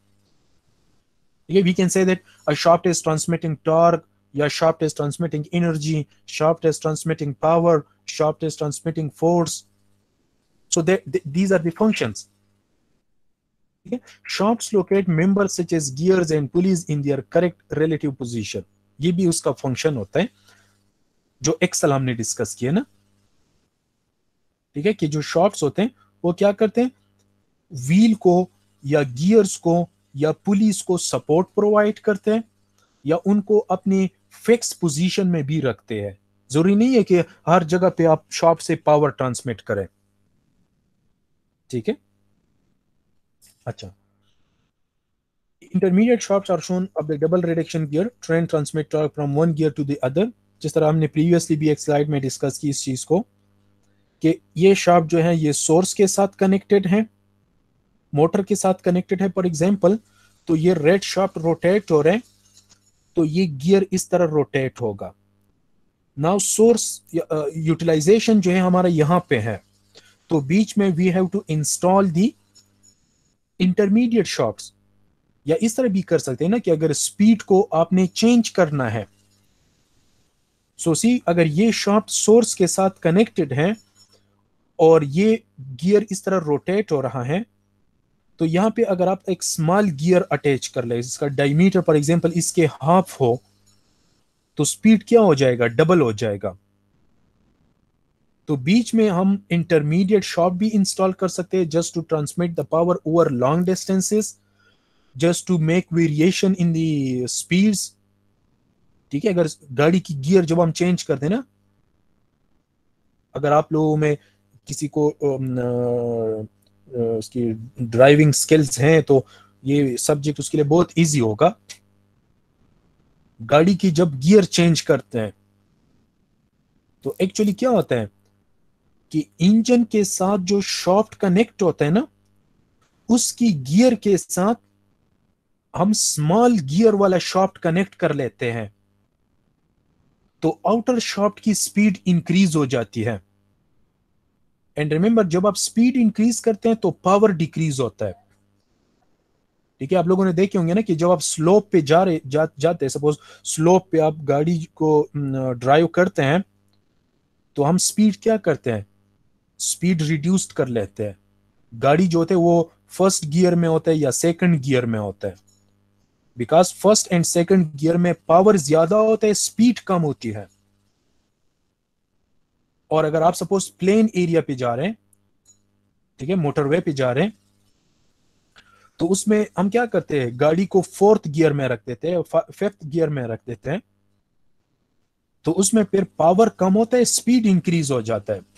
We can say that a shaft is transmitting torque, या shaft is transmitting energy, shaft is transmitting power, shaft is transmitting force. So these are the functions. Okay? Shafts locate members such as gears and pulleys in their correct relative position. ये भी उसका function होता है जो axle हमने discuss किया ना। ठीक है, कि जो शॉफ्ट्स होते हैं वो क्या करते हैं, व्हील को या गियर्स को या पुलिस को सपोर्ट प्रोवाइड करते हैं या उनको अपनी फिक्स पोजीशन में भी रखते हैं। जरूरी नहीं है कि हर जगह पे आप शाफ्ट से पावर ट्रांसमिट करें। ठीक है, अच्छा, intermediate shafts are shown of the double reduction gear, train transmit torque from one gear to the other. जिस तरह हमने प्रीवियसली भी एक स्लाइड में डिस्कस की इस चीज को कि ये शाफ्ट जो है ये सोर्स के साथ कनेक्टेड है, मोटर के साथ कनेक्टेड है। फॉर एग्जांपल, तो ये रेड शाफ्ट रोटेट हो रहे हैं तो ये गियर इस तरह रोटेट होगा। नाउ सोर्स यूटिलाइजेशन जो है हमारा यहां पे है, तो बीच में we have to install the intermediate shafts, या इस तरह भी कर सकते हैं ना कि अगर स्पीड को आपने चेंज करना है, सो सी अगर ये शाफ्ट सोर्स के साथ कनेक्टेड है और ये गियर इस तरह रोटेट हो रहा है, तो यहां पे अगर आप एक स्मॉल गियर अटैच कर ले जिसका डायमीटर फॉर एग्जांपल इसके हाफ हो, तो स्पीड क्या हो जाएगा, डबल हो जाएगा। तो बीच में हम इंटरमीडिएट शाफ्ट भी इंस्टॉल कर सकते हैं just to transmit the power over long distances, just to make variation in the speeds. ठीक है, अगर गाड़ी की गियर जब हम चेंज करते हैं ना, अगर आप लोगों में किसी को उसकी ड्राइविंग स्किल्स हैं तो ये सब्जेक्ट उसके लिए बहुत इजी होगा। गाड़ी की जब गियर चेंज करते हैं तो एक्चुअली क्या होता है कि इंजन के साथ जो शाफ्ट कनेक्ट होता है ना, उसकी गियर के साथ हम स्मॉल गियर वाला शाफ्ट कनेक्ट कर लेते हैं, तो आउटर शाफ्ट की स्पीड इंक्रीज हो जाती है। एंड रिमेंबर, जब आप स्पीड इंक्रीज करते हैं तो पावर डिक्रीज होता है। ठीक है, आप लोगों ने देखे होंगे ना कि जब आप स्लोप पे जाते हैं, सपोज स्लोप पे आप गाड़ी को ड्राइव करते हैं तो हम स्पीड क्या करते हैं, स्पीड रिड्यूस कर लेते हैं। गाड़ी जो होते हैं वो फर्स्ट गियर में होता है या सेकंड गियर में होता है, because first and second gear में पावर ज्यादा होता है, स्पीड कम होती है। और अगर आप सपोज प्लेन एरिया पे जा रहे हैं, ठीक है, मोटरवे पे जा रहे हैं, तो उसमें हम क्या करते हैं, गाड़ी को फोर्थ गियर में रख देते हैं, फिफ्थ गियर में रख देते हैं, तो उसमें फिर पावर कम होता है, स्पीड इंक्रीज हो जाता है।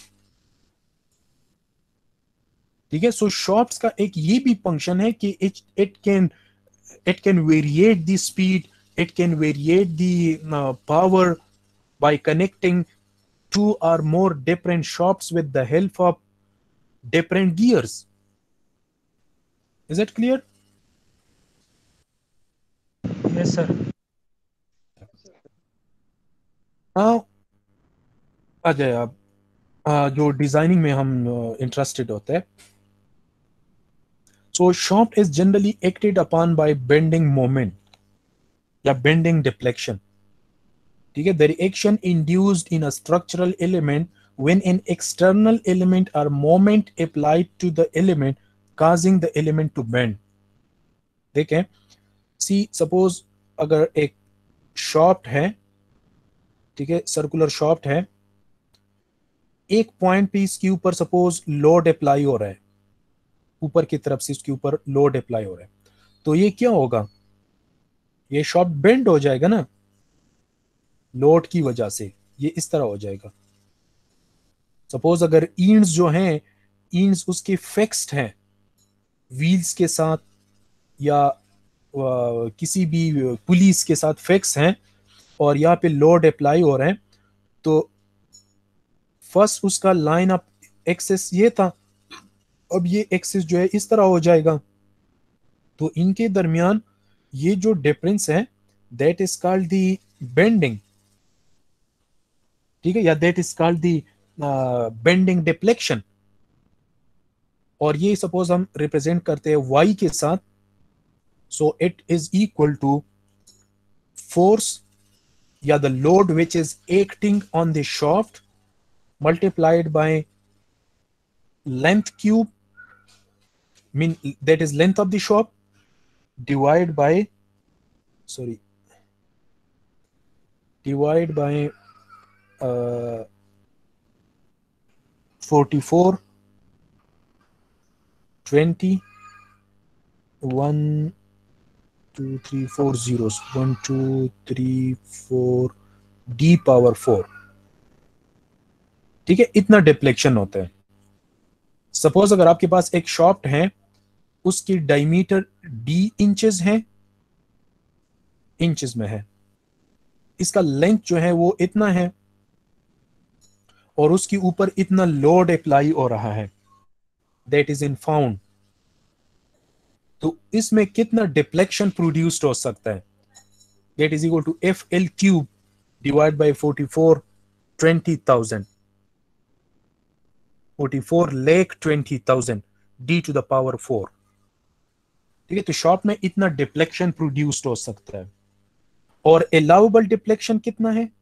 ठीक है, सो शॉफ्ट्स का एक ये भी फंक्शन है कि it can variate the speed, it can variate the power by connecting two or more different shafts with the help of different gears. Is it clear? Yes, sir. Now आ जाए आप जो डिजाइनिंग में हम interested होते हैं। So shaft is generally acted upon by bending moment या bending deflection. ठीक है, the reaction induced in a structural element when an external element or moment applied to the element causing the element to bend. देखें, सी suppose अगर एक shaft है, ठीक है, circular shaft है, एक पॉइंट पे इसके ऊपर सपोज लोड अप्लाई हो रहा है, ऊपर की तरफ से इसके ऊपर लोड अप्लाई हो रहा है, तो ये क्या होगा, ये शाफ्ट बेंड हो जाएगा ना, लोड की वजह से ये इस तरह हो जाएगा। सपोज अगर ईंट्स जो हैं, ईंट्स उसके फिक्स्ड हैं व्हील्स के साथ या किसी भी पुलिस के साथ फिक्स हैं, और यहाँ पे लोड अप्लाई हो रहा है, तो फर्स्ट उसका लाइन ऑफ एक्सेस ये था, अब ये एक्सेस जो है इस तरह हो जाएगा, तो इनके दरमियान ये जो डिफरेंस है that is called the bending. ठीक है, या that is called the bending deflection. और ये सपोज हम रिप्रेजेंट करते हैं y के साथ, so it is equal to force या the load which is acting on the shaft multiplied by length cube, mean that is length of the shaft, divide by divide by 44 20 1 2 3 4 zeros 1 2 3 4 d power 4। ठीक है, इतना deflection होता है। Suppose अगर आपके पास एक shaft है, उसकी डायमीटर d इंचेस है, इंचेस में है, इसका लेंथ जो है वो इतना है, और उसके ऊपर इतना लोड अप्लाई हो रहा है, दैट इज इन पाउंड, तो इसमें कितना डिफ्लेक्शन प्रोड्यूस्ड हो सकता है, that is equal to F L cube divide by 44 20,000 44,20,000 d to the power 4। ठीक है, तो शाफ्ट में इतना डिफ्लेक्शन प्रोड्यूस्ड हो सकता है। और अलाउएबल डिफ्लेक्शन कितना है,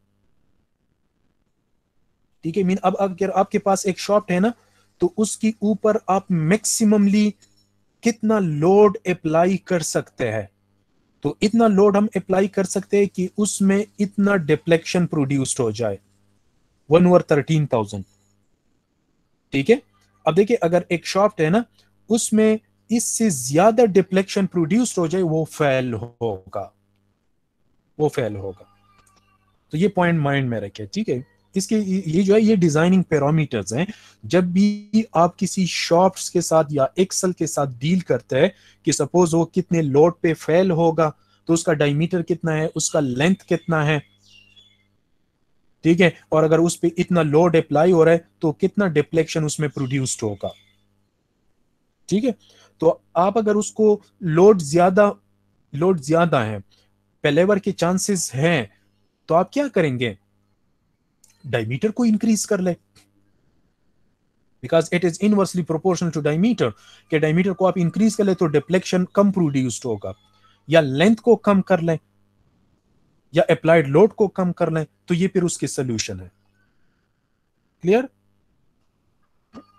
ठीक है, मीन अब अगर आपके पास एक शाफ्ट है ना, तो उसके ऊपर आप मैक्सिममली कितना लोड अप्लाई कर सकते हैं, तो इतना लोड हम अप्लाई कर सकते हैं कि उसमें इतना डिफ्लेक्शन प्रोड्यूस्ड हो जाए 1/13,000। ठीक है, अब देखिए अगर एक शाफ्ट है ना, उसमें इससे ज्यादा डिफ्लेक्शन प्रोड्यूस्ड हो जाए, वो फेल होगा, वो फेल होगा। तो ये पॉइंट माइंड में रखें। ठीक है, इसके ये जो है ये डिजाइनिंग पैरामीटर्स हैं। जब भी आप किसी शाफ्ट्स के साथ या एक्सल के साथ डील करते हैं कि सपोज वो कितने लोड पे फेल होगा, तो उसका डायमीटर कितना है, उसका लेंथ कितना है, ठीक है, और अगर उस पे इतना लोड अप्लाई हो रहा है तो कितना डिफ्लेक्शन उसमें प्रोड्यूस्ड होगा। ठीक है, तो आप अगर उसको लोड ज्यादा है, फेलेवर के चांसेस हैं, तो आप क्या करेंगे, डायमीटर को इंक्रीज कर ले, because it is inversely proportional to diameter, के डायमीटर को आप इंक्रीज कर ले तो डिफ्लेक्शन कम प्रोड्यूस्ड होगा, या लेंथ को कम कर लें या अप्लाइड लोड को कम कर लें, तो ये फिर उसके सोल्यूशन है। क्लियर?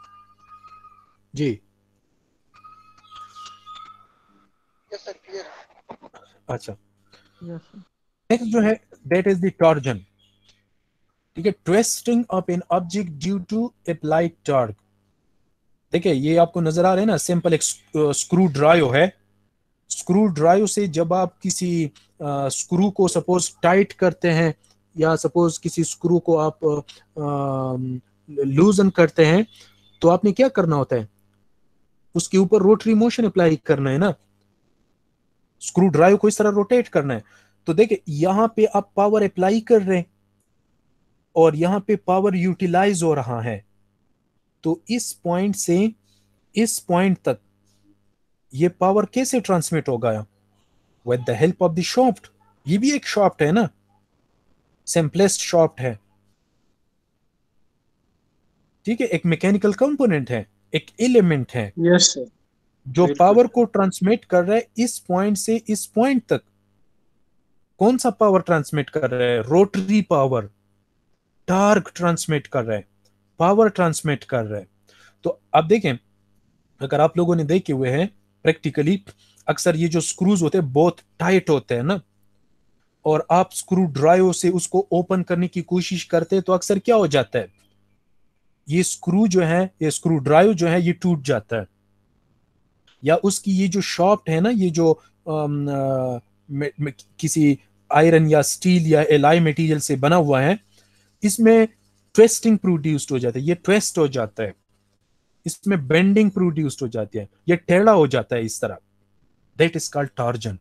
जी यस सर क्लियर। अच्छा, यस सर। नेक्स्ट जो है दैट इज द टॉर्जन। ठीक है, twisting up an object due to applied torque. देखिए ये आपको नजर आ रहा है ना, सिंपल एक स्क्रू ड्राइव है। स्क्रू ड्राइव से जब आप किसी स्क्रू को सपोज टाइट करते हैं, या सपोज किसी स्क्रू को आप लूजन करते हैं, तो आपने क्या करना होता है, उसके ऊपर रोटरी मोशन अप्लाई करना है ना, स्क्रू ड्राइव को इस तरह रोटेट करना है। तो देखिए यहां पे आप पावर अप्लाई कर रहे हैं और यहां पे पावर यूटिलाइज हो रहा है। तो इस पॉइंट से इस पॉइंट तक ये पावर कैसे ट्रांसमिट होगा, with the help of the shaft. ये भी एक शाफ्ट है ना, सिंपलेस्ट शाफ्ट है। ठीक है, एक मैकेनिकल कंपोनेंट है, एक एलिमेंट है यस सर, जो बिल्कुल। पावर को ट्रांसमिट कर रहा है इस पॉइंट से इस पॉइंट तक। कौन सा पावर ट्रांसमिट कर रहा है, रोटरी पावर, टार्क ट्रांसमिट कर रहा है, पावर ट्रांसमिट कर रहा है। तो अब देखें, अगर आप लोगों ने देखे हुए हैं प्रैक्टिकली, अक्सर ये जो स्क्रूज होते हैं बहुत टाइट होते हैं ना, और आप स्क्रू ड्राइव से उसको ओपन करने की कोशिश करते हैं, तो अक्सर क्या हो जाता है, ये स्क्रू जो है, ये स्क्रू ड्राइव जो है, ये टूट जाता है। या उसकी ये जो शाफ्ट है ना, ये जो किसी आयरन या स्टील या एलाई मटेरियल से बना हुआ है, इसमें ट्विस्टिंग प्रोड्यूस्ड हो जाता है, ये ट्विस्ट हो जाता है, इसमें बेंडिंग प्रोड्यूस्ड हो जाती है, ये टेढ़ा हो जाता है इस तरह। That is called torsion.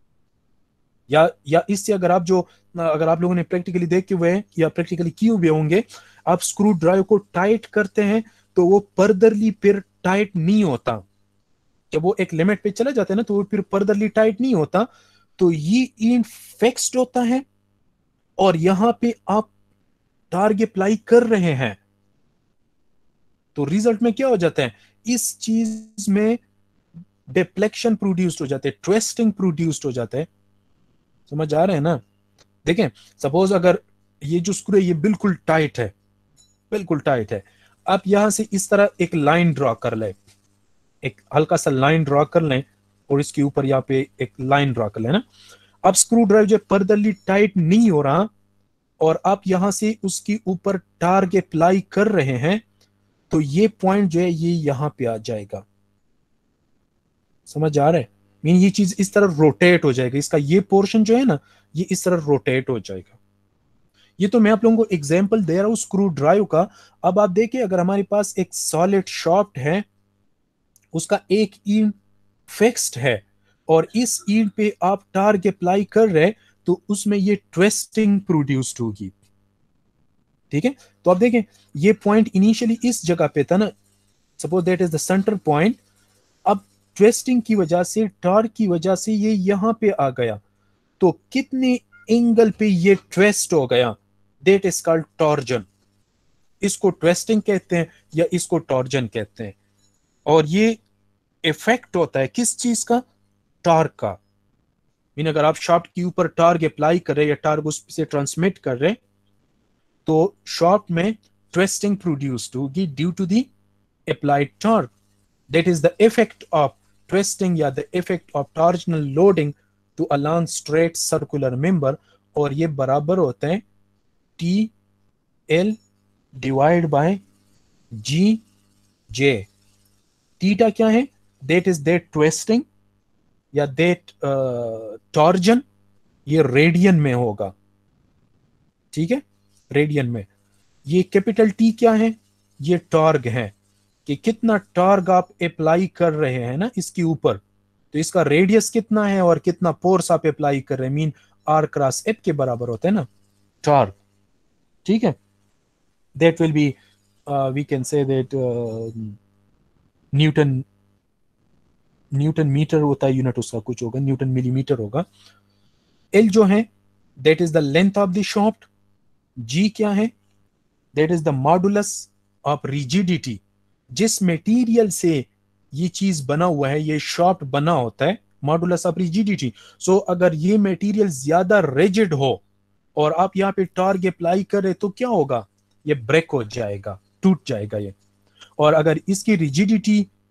या इससे अगर आप लोगों ने प्रैक्टिकली देखे हुए हैं या प्रैक्टिकली किए हुए होंगे, आप स्क्रू ड्राइव को टाइट करते हैं तो वो फर्दरली फिर टाइट नहीं होता। जब वो एक लिमिट पे चला जाता है ना, तो वो फिर फर्दरली टाइट नहीं होता। तो ये इन फिक्स्ड होता है, और यहां पे आप टार्ग अप्लाई कर रहे हैं, तो रिजल्ट में क्या हो जाता है, इस चीज में डिफ्लेक्शन प्रोड्यूस्ड हो जाते हैं, ट्विस्टिंग प्रोड्यूस्ड हो जाता है। समझ आ रहे हैं ना। देखें, सपोज अगर ये जो स्क्रू है ये बिल्कुल टाइट है, बिल्कुल टाइट है, आप यहां से इस तरह एक लाइन ड्रॉ कर लें, एक हल्का सा लाइन ड्रॉ कर लें, और इसके ऊपर यहाँ पे एक लाइन ड्रॉ कर लेना। अब स्क्रू ड्राइव जो फर्दरली टाइट नहीं हो रहा, और आप यहां से उसके ऊपर टार्ग अप्लाई कर रहे हैं, तो ये पॉइंट जो है ये यहां पे आ जाएगा। समझ आ रहा है, मीन ये चीज इस तरह रोटेट हो जाएगा, इसका ये पोर्शन जो है ना, ये इस तरह रोटेट हो जाएगा। ये तो मैं आप लोगों को एग्जांपल दे रहा हूं स्क्रू ड्राइव का। अब आप देखिए, अगर हमारे पास एक सॉलिड शाफ्ट है, उसका एक ईंट फिक्स्ड है, और इस ईंट पे आप टार्ग अप्लाई कर रहे हैं, तो उसमें ये ट्विस्टिंग प्रोड्यूस्ड होगी। ठीक है, तो आप देखें, ये पॉइंट इनिशियली इस जगह पे था ना, suppose that is the centre point. अब ट्विस्टिंग की वजह से, टॉर्क की वजह से ये यहां पे आ गया, तो कितने एंगल पे ये ट्विस्ट हो गया, दैट इज कॉल्ड टॉर्जन। इसको ट्विस्टिंग कहते हैं या इसको टॉर्जन कहते हैं। और ये इफेक्ट होता है किस चीज का, टॉर्क का। मीन अगर आप शाफ्ट के ऊपर टॉर्क अप्लाई कर रहे हैं या टॉर्क उस से ट्रांसमिट कर रहे हैं, तो शाफ्ट में ट्विस्टिंग प्रोड्यूस्ड होगी due to the applied torque. That is the effect of twisting या the effect of torsional loading to a long straight circular member, और ये बराबर होते हैं TL divide by GJ। Theta क्या है, that is that twisting या that torsion, ये रेडियन में होगा। ठीक है, रेडियन में। ये कैपिटल T क्या है, ये टॉर्क है, कि कितना टॉर्क आप अप्लाई कर रहे हैं ना इसके ऊपर, तो इसका रेडियस कितना है और कितना फोर्स आप अप्लाई कर रहे हैं, मीन R क्रॉस F के बराबर होता है ना टॉर्क। ठीक है, that will be we can say that newton metre होता है यूनिट, उसका कुछ होगा, न्यूटन मिलीमीटर होगा। L जो है that is the length of the shaft. G क्या है, that is the modulus of rigidity, जिस मटेरियल से ये चीज बना हुआ है, ये शाफ्ट बना होता है, मॉडुलस ऑफ रिजिडिटी। सो अगर ये मटेरियल ज्यादा रिजिड हो और आप यहाँ पे टॉर्क अप्लाई कर रहे, तो क्या होगा, ये ब्रेक हो जाएगा, टूट जाएगा ये। और अगर इसकी रिजिडिटी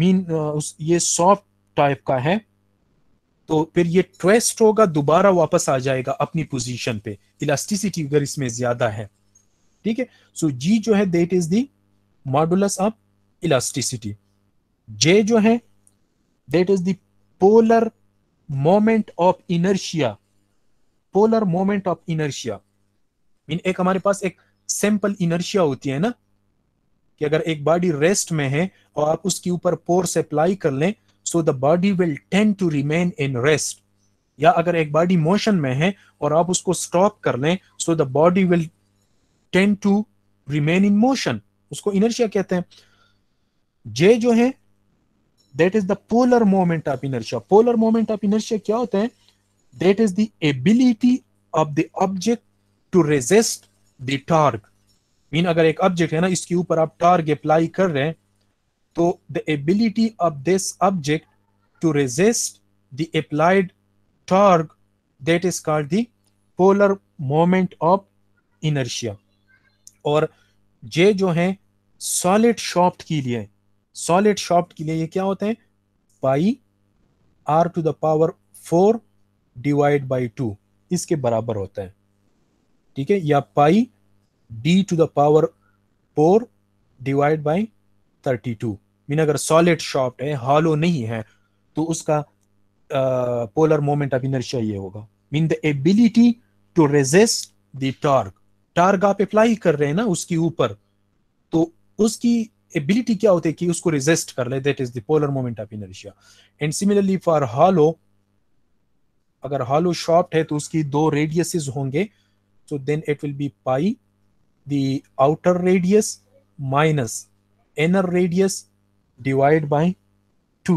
ये सॉफ्ट टाइप का है, तो फिर ये ट्विस्ट होगा, दोबारा वापस आ जाएगा अपनी पोजीशन पे, इलास्टिसिटी अगर इसमें ज्यादा है। ठीक है, सो जी जो है that is the modulus of elasticity. J जो है that is the polar moment of inertia. Polar moment of inertia mean एक हमारे पास एक सिंपल इनर्शिया होती है ना, कि अगर एक बॉडी रेस्ट में है और आप उसके ऊपर फोर्स अप्लाई कर लें, so the body will tend to remain in rest. या अगर एक बॉडी मोशन में है और आप उसको स्टॉप कर लें, so the body will tend to remain in motion, उसको इनर्शिया कहते हैं। जे जो है that is the polar moment of inertia. Polar moment of inertia क्या होता है? That is the ability of the object to resist the torque. Mean अगर एक ऑब्जेक्ट है ना, इसके ऊपर आप टॉर्क अप्लाई कर रहे हैं, तो the ability of this object to resist the applied torque, that is called the polar moment of inertia. और जे जो है सॉलिड शाफ्ट के लिए, सॉलिड शाफ्ट के लिए ये क्या होता है? Pi r to the power 4 divide by 2 इसके बराबर होता है। ठीक है, या pi d to the power 4 divide by 32। Mean अगर सॉलिड शाफ्ट है, हॉलो नहीं है, तो उसका पोलर मोमेंट ऑफ इनर्शिया ये होगा। Mean the ability to resist the torque. Torque आप अप्लाई कर रहे हैं ना उसके ऊपर, तो उसकी एबिलिटी क्या होती है कि उसको रेजिस्ट कर ले, that is the polar moment of inertia. And similarly for hollow, अगर हॉलो शाफ्ट है तो उसकी दो रेडियसेस होंगे, so then it will be pi the outer radius minus inner radius divide by 2।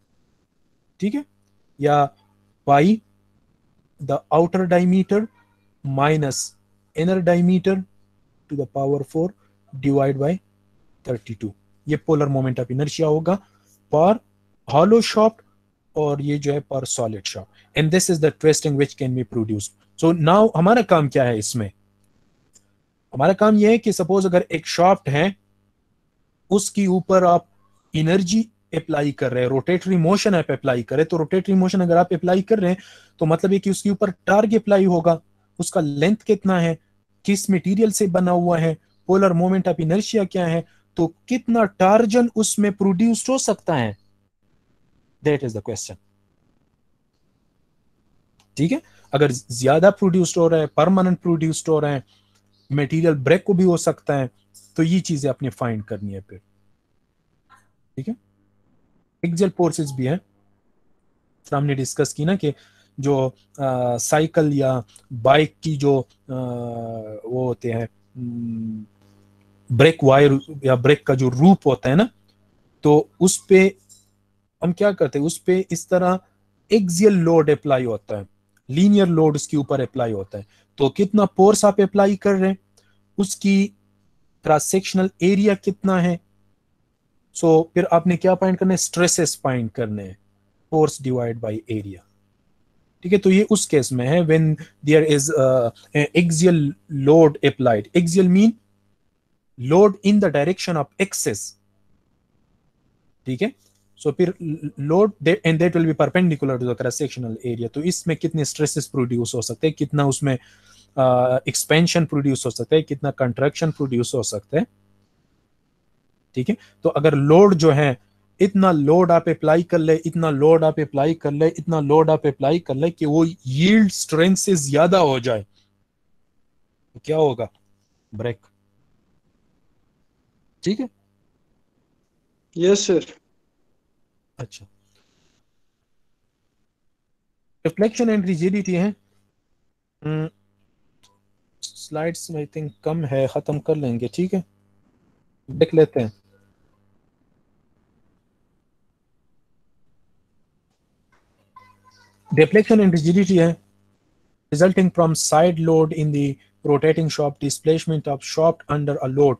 ठीक है, या pi the outer diameter minus inner diameter to the power 4 divide by 32। ये पोलर मोमेंट ऑफ इनर्शिया होगा पर hollow shaft, और ये जो है पर solid shaft. And this is the twisting which can be produced. So now हमारा काम क्या है इसमें? हमारा काम यह है कि सपोज अगर एक शाफ्ट है, उसके ऊपर आप एनर्जी अप्लाई कर रहे हैं, रोटेटरी मोशन आप अप्लाई कर रहे हैं, तो रोटेटरी मोशन अगर आप अप्लाई कर रहे हैं तो मतलब ये कि उसके ऊपर टार्क अप्लाई होगा। उसका लेंथ कितना है, किस मटेरियल से बना हुआ है, पोलर मोमेंट ऑफ इनर्शिया क्या है, तो कितना टार्जन उसमें प्रोड्यूस हो सकता है, दैट इज द क्वेश्चन। ठीक है, अगर ज्यादा प्रोड्यूस्ड हो रहा है, परमानेंट प्रोड्यूस्ड हो रहा है, मटेरियल ब्रेक को भी हो सकता है, तो ये चीजें आपने फाइंड करनी है फिर। ठीक है, एक्सियल फोर्सेस भी है, हमने डिस्कस की ना कि जो साइकिल या बाइक की जो वो होते हैं ब्रेक वायर या ब्रेक का जो रूप होता है ना, तो उस पे हम क्या करते हैं, उस पे इस तरह एक्सियल लोड अप्लाई होता है, लीनियर लोड उसके ऊपर अप्लाई होता है। तो कितना फोर्स आप अप्लाई कर रहे हैं, उसकी क्रॉस सेक्शनल एरिया कितना है, सो फिर आपने क्या फाइंड करना है? स्ट्रेसेस फाइंड करने हैं, फोर्स डिवाइड बाय एरिया। ठीक है, तो ये उस केस में है when there is axial load applied. Axial mean load in the direction of axes. ठीक है, सो फिर load and that will be perpendicular to the cross sectional area. तो इसमें कितने स्ट्रेसेस प्रोड्यूस हो सकते हैं, कितना उसमें एक्सपेंशन प्रोड्यूस हो सकता है, कितना कंट्रैक्शन प्रोड्यूस हो सकता है। ठीक है, तो अगर लोड जो है, इतना लोड आप अप्लाई कर ले, इतना लोड आप अप्लाई कर ले, इतना लोड आप अप्लाई कर ले कि वो यील्ड स्ट्रेंथ से ज्यादा हो जाए, तो क्या होगा? ब्रेक। ठीक है, यस सर। अच्छा, रिफ्लेक्शन एंड रिजिडिटी है। स्लाइड्स आई थिंक कम है, खत्म कर लेंगे। ठीक है, देख लेते हैं। Deflection and rigidity है resulting from side load in the rotating shaft, displacement of shaft under a load।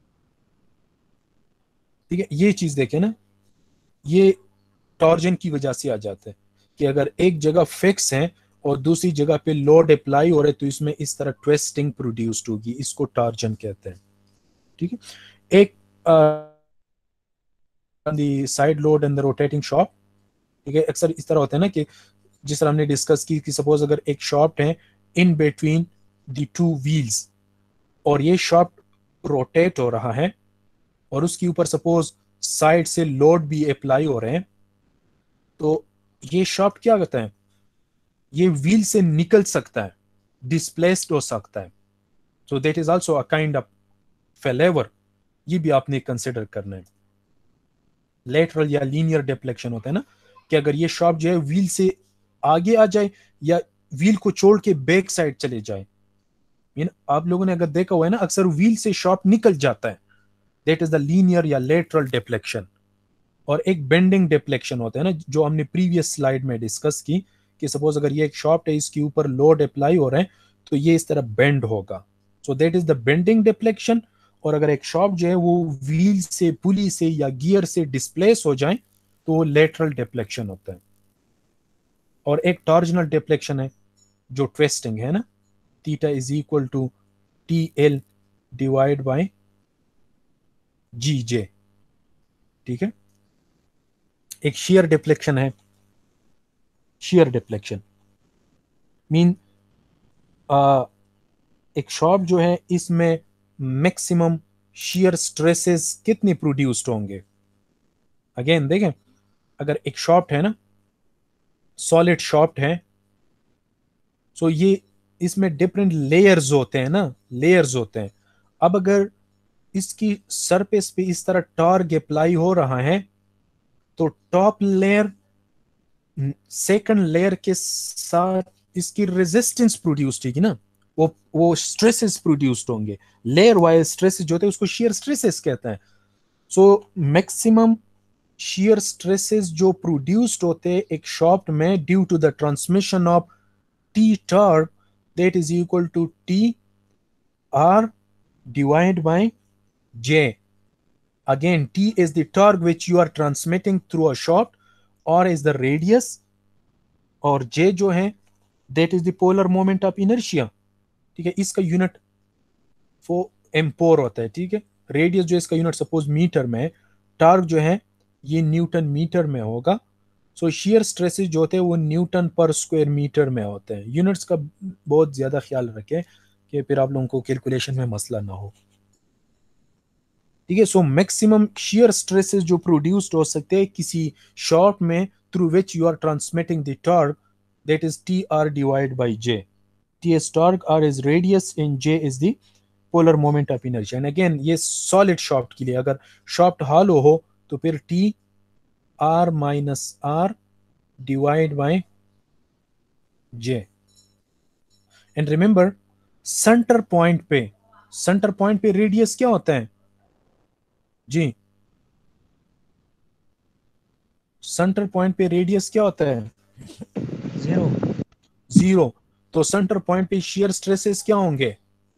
ठीक है, ये चीज देखें ना, ये टॉर्जन की वजह से आ जाता है कि अगर एक जगह फिक्स है और दूसरी जगह पे लोड अप्लाई हो रहा है, तो इसमें इस तरह ट्विस्टिंग प्रोड्यूस्ड होगी, इसको टॉर्जन कहते हैं। ठीक है, एक the side load and the rotating shaft. ठीक है, अक्सर इस तरह होता है ना कि जिस तरह हमने डिस्कस की कि सपोज अगर एक शॉफ्ट है in between the two wheels और ये शॉफ्ट रोटेट हो रहा है और उसके ऊपर सपोज साइड से लोड भी अप्लाई हो रहे हैं, तो ये शॉफ्ट क्या करता है, ये व्हील से निकल सकता है, डिस्प्लेस्ड हो सकता है। So that is also a kind of failure, ये भी आपने कंसिडर करना है। लेटरल या लीनियर डिफ्लेक्शन होता है ना कि अगर ये शॉफ्ट जो है व्हील से आगे आ जाए या व्हील को छोड़ के बैक साइड चले जाए। मीन आप लोगों ने अगर देखा हुआ है ना, अक्सर व्हील से शॉफ्ट निकल जाता है, दैट इज द लीनियर या लेटरल डिफ्लेक्शन। और एक बेंडिंग डिफ्लेक्शन होता है ना, जो हमने प्रीवियस स्लाइड में डिस्कस की कि सपोज अगर ये एक शॉफ्ट है, इसके ऊपर लोड अप्लाई हो रहा है तो ये इस तरह बेंड होगा, so that is the bending deflection. और अगर एक शॉफ्ट जो है वो व्हील से, पुली से या गियर से डिस्प्लेस हो जाए तो वो लेटरल डिफ्लेक्शन होता है। और एक टॉर्जनल डिफ्लेक्शन है जो ट्विस्टिंग है ना, theta is equal to T L divide by G J. ठीक है, एक shear डिफ्लेक्शन है। shear डिफ्लेक्शन मीन एक शॉफ्ट जो है इसमें मैक्सिमम shear स्ट्रेसेस कितने प्रोड्यूस्ड होंगे। अगेन देखें, अगर एक शॉफ्ट है ना, सॉलिड शॉफ्ट है, सो ये इसमें डिफरेंट लेयर्स होते हैं ना, लेयर्स होते हैं। अब अगर इसकी सरफेस पे इस तरह टॉर्क अप्लाई हो रहा है तो टॉप लेयर सेकंड लेयर के साथ इसकी रेजिस्टेंस प्रोड्यूस्ड होगी ना, वो स्ट्रेसेस प्रोड्यूस्ड होंगे। लेयर वाइज स्ट्रेसेस जो होते हैं उसको शियर स्ट्रेसेस कहते हैं। सो मैक्सिमम शियर स्ट्रेसेस जो प्रोड्यूस्ड होते हैं एक शॉफ्ट में due to the transmission of T torque, that is equal to T R divide by J. Again, T is the torque which you are transmitting through a shaft, or is the radius, और J जो है that is the polar moment of inertia। ठीक है, इसका unit वो एम्पोर होता है। ठीक है, रेडियस जो इसका यूनिट सपोज मीटर में है, टॉर्क जो है ये न्यूटन मीटर में होगा। सो शियर स्ट्रेसेस जो होते हैं वो न्यूटन पर स्क्वायर मीटर में होते हैं। यूनिट्स का बहुत ज्यादा ख्याल रखें कि फिर आप लोगों को कैलकुलेशन में मसला ना हो। ठीक है, सो मैक्सिमम शियर स्ट्रेसेस जो प्रोड्यूस्ड हो सकते हैं किसी शॉफ्ट में through which you are transmitting the torque, that is T R divide by J. T is torque, R is radius and J is the polar moment of inertia. And again ये solid shaft के लिए, अगर shaft hollow हो तो फिर T R minus R divide by J. And remember centre point पे radius क्या होता है जी, सेंटर पॉइंट पे रेडियस क्या होता है, 0। तो सेंटर पॉइंट पे शियर स्ट्रेसेस क्या होंगे,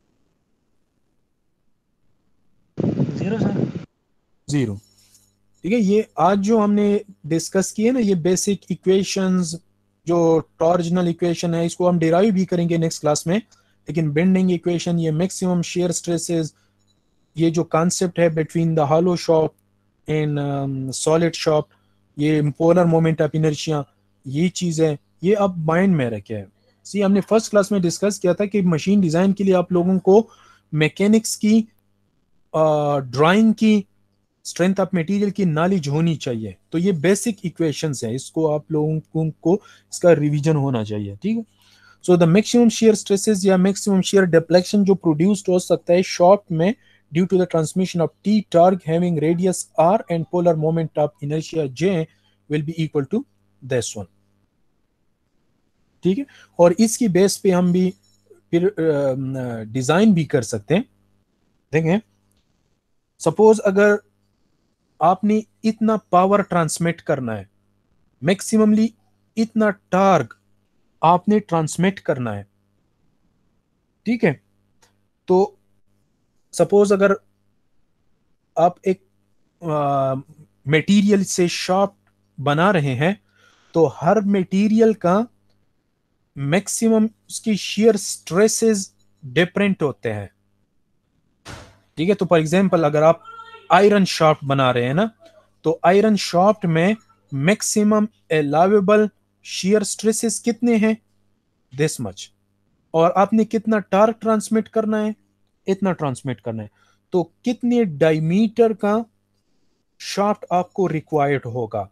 0 सर। 0। ठीक है, ये आज जो हमने डिस्कस किए ना ये बेसिक इक्वेशंस, जो टॉर्जनल इक्वेशन है इसको हम डिराइव भी करेंगे नेक्स्ट क्लास में, लेकिन बेंडिंग इक्वेशन, ये मैक्सिमम शियर स्ट्रेसेस, ये जो कॉन्सेप्ट है between the hollow shaft and solid shaft, ये पोलर मोमेंट ऑफ इनर्शिया, ये चीज़ें ये अब माइंड में रखे। सी हमने फर्स्ट क्लास में डिस्कस किया था कि मशीन डिज़ाइन के लिए आप लोगों को मैकेनिक्स की, ड्राइंग की, स्ट्रेंथ ऑफ मटेरियल की नॉलेज होनी चाहिए। तो ये बेसिक इक्वेशंस है, इसको आप लोगों को इसका रिवीजन होना चाहिए। ठीक है, so the maximum shear stresses या मैक्सिमम शियर डिफ्लेक्शन जो प्रोड्यूस्ड हो सकता है शॉफ्ट में due to the transmission of T torque having radius R and polar moment of inertia J will be equal to this one। ठीक है, और इसकी बेस पे हम भी फिर डिजाइन भी कर सकते हैं। देखें, सपोज अगर आपने इतना पावर ट्रांसमिट करना है, मैक्सिममली इतना टार्क आपने ट्रांसमिट करना है, ठीक है, तो सपोज अगर आप एक मटेरियल से शाफ्ट बना रहे हैं तो हर मटेरियल का मैक्सिमम उसकी शियर स्ट्रेसेस डिफरेंट होते हैं। ठीक है, तो फॉर एग्जांपल अगर आप आयरन शाफ्ट बना रहे हैं ना, तो आयरन शाफ्ट में मैक्सिमम अलाउेबल shear स्ट्रेसेस कितने हैं? This much. और आपने कितना टार्क ट्रांसमिट करना है? इतना ट्रांसमिट करना है। तो कितने डायमीटर का शाफ्ट आपको रिक्वायर्ड होगा?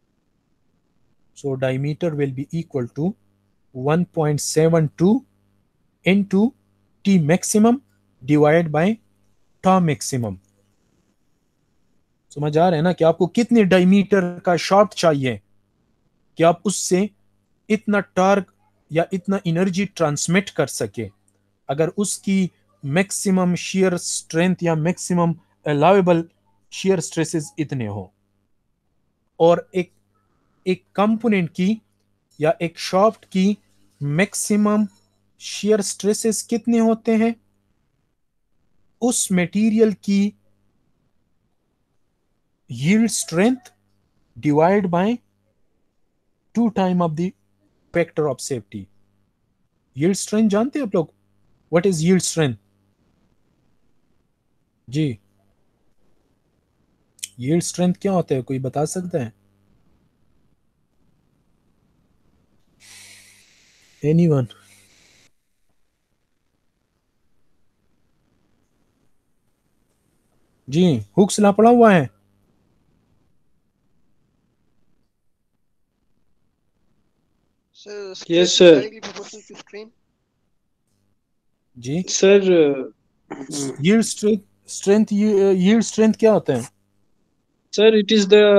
So diameter will be equal to 1.72 into T maximum divided by tau maximum। समझ आ रहे हैं ना कि आपको कितने डायमीटर का शाफ्ट चाहिए कि आप उससे इतना टार्क या इतना एनर्जी ट्रांसमिट कर सके। अगर उसकी मैक्सिमम shear स्ट्रेंथ या मैक्सिमम अलाउेबल shear स्ट्रेसेस इतने हो, और एक कंपोनेंट की या एक शाफ्ट की मैक्सिमम shear स्ट्रेसेस कितने होते हैं? उस मटेरियल की yield strength divide by 2 time of the factor of safety. yield strength जानते हैं आप लोग? What is yield strength? जी, yield strength क्या होता है, कोई बता सकता है? एनीवन? जी, हुक्स ला पड़ा हुआ है। Sir, Yes, stress is sir. directly proportional to strain. जी, sir yield strength yield strength क्या होता है? sir, it is the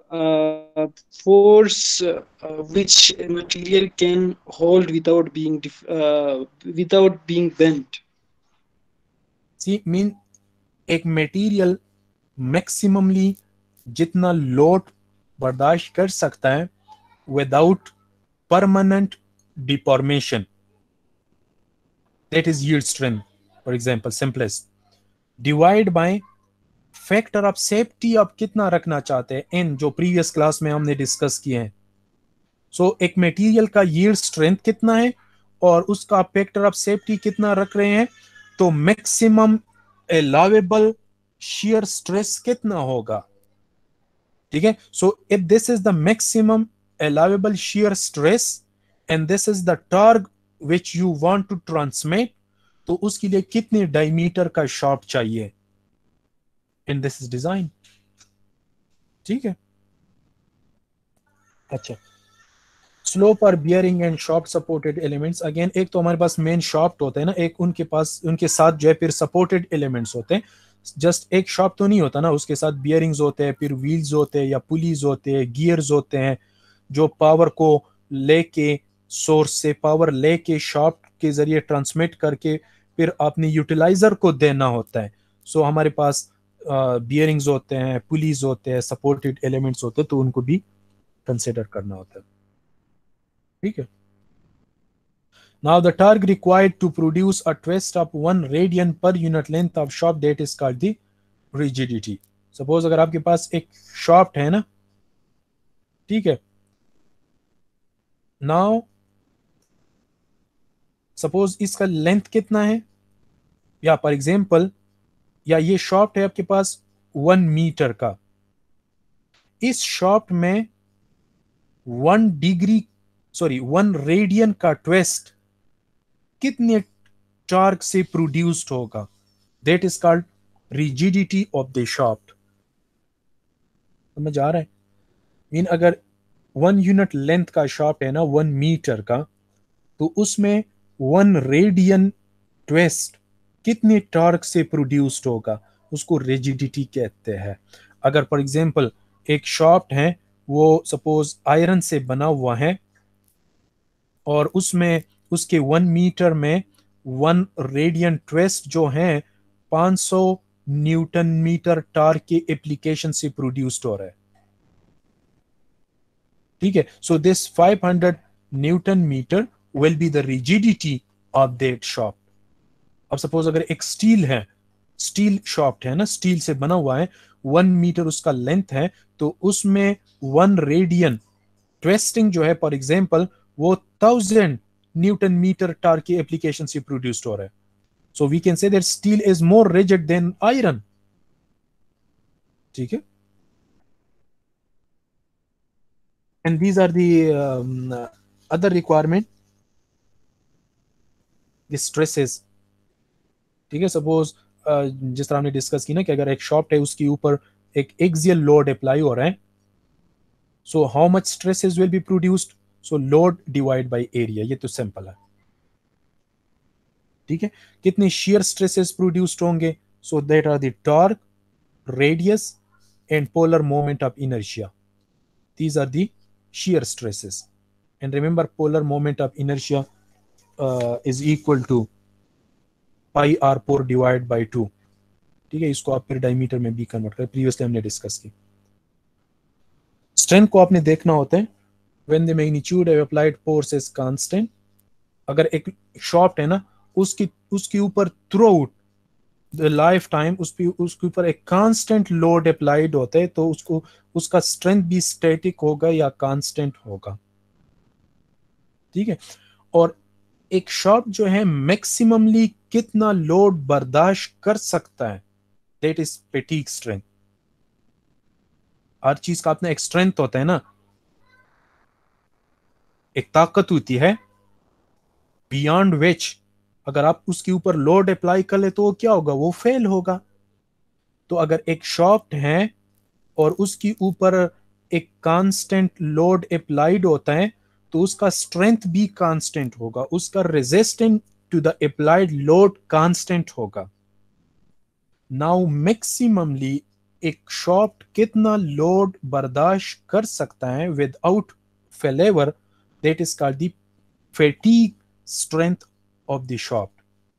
force which a material can hold without being bent. See mean एक material maximumly जितना load बर्दाश्त कर सकता है without permanent deformation, that is yield strength। For example simplest, divide by factor of safety आप कितना रखना चाहते हैं, इन जो प्रीवियस क्लास में हमने डिस्कस किए हैं। सो एक मटेरियल का yield स्ट्रेंथ कितना है और उसका फैक्टर ऑफ सेफ्टी कितना रख रहे हैं, तो मैक्सिमम अलाउेबल shear स्ट्रेस कितना होगा? ठीक है। So if this is the maximum allowable shear stress and this is the torque which you want to transmit, तो उसके लिए कितने डायमीटर का शाफ्ट चाहिए इन दिस डिजाइन? ठीक है। अच्छा, स्लोप और bearing and shaft supported elements. Again, एक तो हमारे पास मेन शाफ्ट होता है ना, एक उनके पास उनके साथ जो है फिर सपोर्टेड एलिमेंट्स होते हैं। जस्ट एक शाफ्ट तो नहीं होता ना, उसके साथ बियरिंग्स होते हैं, फिर व्हील्स होते हैं या पुलीज होते हैं, गियर्स होते हैं जो पावर को लेके, सोर्स से पावर लेके शाफ्ट के जरिए ट्रांसमिट करके फिर अपने यूटिलाइजर को देना होता है। सो हमारे पास बियरिंग्स होते हैं, पुलीज होते हैं, सपोर्टेड एलिमेंट्स होते हैं, तो उनको भी कंसिडर करना होता है। ठीक है। Now the torque required to produce a twist of 1 radian per unit length of shaft, that is called the rigidity. Suppose अगर आपके पास एक shaft है ना, ठीक है। Now suppose इसका लेंथ कितना है, या फॉर एग्जाम्पल, या ये shaft है आपके पास 1 मीटर का। इस shaft में 1 रेडियन का ट्विस्ट कितने टॉर्क से प्रोड्यूस्ड होगा? That is called rigidity of the shaft. समझ आ रहा है? मीन अगर 1 यूनिट लेंथ का शाफ्ट है ना, 1 मीटर का, तो उसमें 1 रेडियन ट्विस्ट कितने टॉर्क से प्रोड्यूस्ड होगा, उसको रिजिडिटी कहते हैं। अगर फॉर एग्जांपल एक शाफ्ट है, वो सपोज आयरन से बना हुआ है और उसमें उसके 1 मीटर में 1 रेडियन ट्विस्ट जो है 500 न्यूटन मीटर टॉर्क के एप्लीकेशन से प्रोड्यूस्ड हो रहा है। ठीक है। So this 500 newton metre will be the rigidity of that shaft. अब सपोज अगर एक स्टील है, स्टील शाफ्ट है ना, स्टील से बना हुआ है, 1 मीटर उसका लेंथ है, तो उसमें 1 रेडियन ट्विस्टिंग जो है फॉर एग्जांपल वो 1000 न्यूटन मीटर टॉर्क की एप्लीकेशन से प्रोड्यूस्ड हो रहा है। So we can say that steel is more rigid than iron. ठीक है। and these are the other requirement, the stresses. ठीक है, सपोज जिस तरह हमने डिस्कस की ना कि अगर एक शॉप है उसके ऊपर एक एक्सियल लोड अप्लाई हो रहा है, so how much stresses will be produced, so load divide by area, ये तो सिंपल है। ठीक है, कितने शेयर स्ट्रेसेस प्रोड्यूस्ड होंगे, so that are the torque, radius and polar moment of inertia, these are the shear stresses. And remember, polar moment of inertia is equal to pi r4 divided by 2। ठीक है, इसको आप फिर diameter में भी convert करें, previously हमने discuss की। स्ट्रेंथ को आपने देखना होता है when the magnitude of applied force is constant। अगर एक शॉफ्ट है ना, उसके ऊपर throughout the lifetime उसके ऊपर एक कांस्टेंट लोड अप्लाइड होता है, तो उसका स्ट्रेंथ भी स्टैटिक होगा या कांस्टेंट होगा। ठीक है, और एक शॉफ्ट जो है मैक्सिममली कितना लोड बर्दाश्त कर सकता है, दैट इज फैटीग स्ट्रेंथ। हर चीज का अपना एक स्ट्रेंथ होता है ना, एक ताकत होती है बियॉन्ड विच अगर आप उसके ऊपर लोड अप्लाई कर ले तो वो क्या होगा, वो फेल होगा। तो अगर एक शॉफ्ट है और उसके ऊपर एक कांस्टेंट लोड अप्लाइड होता है, तो उसका स्ट्रेंथ भी कांस्टेंट होगा, उसका resistance to the applied load constant होगा। नाउ मैक्सिममली एक शॉफ्ट कितना लोड बर्दाश्त कर सकता है without failure, that is called the fatigue strength of the shaft.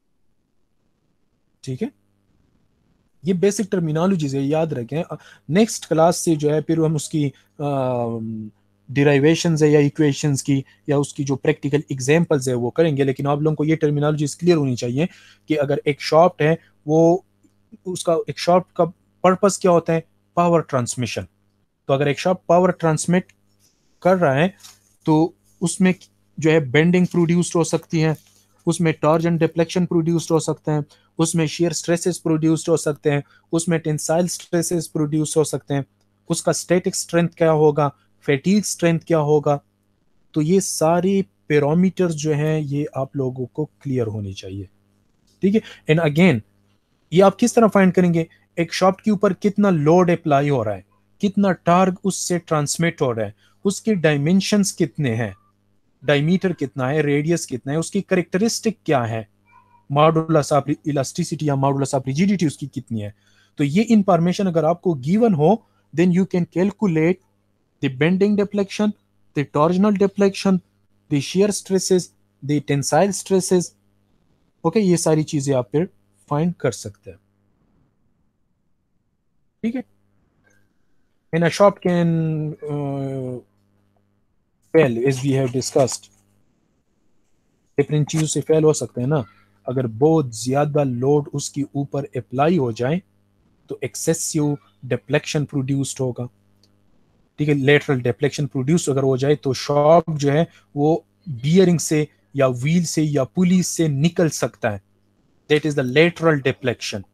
ठीक है, ये बेसिक टर्मिनोलॉजीज है, याद रखें। नेक्स्ट क्लास से जो है फिर हम उसकी डिराइवेशंस है या इक्वेशंस की या उसकी जो प्रैक्टिकल एग्जांपल्स है वो करेंगे, लेकिन आप लोगों को ये टर्मिनोलॉजीज क्लियर होनी चाहिए कि अगर एक शॉफ्ट है, वो उसका एक शॉफ्ट का पर्पस क्या होता है, पावर ट्रांसमिशन। तो अगर एक शॉफ्ट पावर ट्रांसमिट कर रहा है तो उसमें जो है बेंडिंग प्रोड्यूस्ड हो सकती है, उसमें टॉर्क एंड डिफ्लेक्शन प्रोड्यूस्ड हो सकते हैं, उसमें शियर स्ट्रेसेस प्रोड्यूस्ड हो सकते हैं, उसमें टेंसाइल स्ट्रेसेस प्रोड्यूस हो सकते हैं, उसका स्टैटिक स्ट्रेंथ क्या होगा, फैटीग स्ट्रेंथ क्या होगा। तो ये सारे पैरामीटर्स जो हैं ये आप लोगों को क्लियर होनी चाहिए। ठीक है, एंड अगेन ये आप किस तरह फाइंड करेंगे, एक शॉफ्ट के ऊपर कितना लोड अप्लाई हो रहा है, कितना टॉर्क उससे ट्रांसमिट हो रहा है, उसके डायमेंशंस कितने हैं, डायमीटर कितना है, रेडियस कितना है, उसकी कैरेक्टरिस्टिक क्या है, मॉडुलस ऑफ इलास्टिसिटी या मॉडुलस ऑफ रिजिडिटी उसकी कितनी है। तो ये इंफॉर्मेशन अगर आपको गिवन हो, then you can calculate the bending deflection, the torsional deflection, the shear stresses, the tensile stresses. Okay, ये सारी चीजें आप फिर फाइंड कर सकते हैं। ठीक है, and a shaft can fail as we have discussed. Different चीजों से फेल हो सकते हैं ना, अगर बहुत ज्यादा लोड उसके ऊपर अप्लाई हो जाए तो एक्सेसिव डिफ्लेक्शन प्रोड्यूस्ड होगा। ठीक है, लेटरल डिफ्लेक्शन प्रोड्यूस अगर हो जाए तो शॉफ्ट जो है वो बियरिंग से या व्हील से या पुली से निकल सकता है, that is the lateral deflection.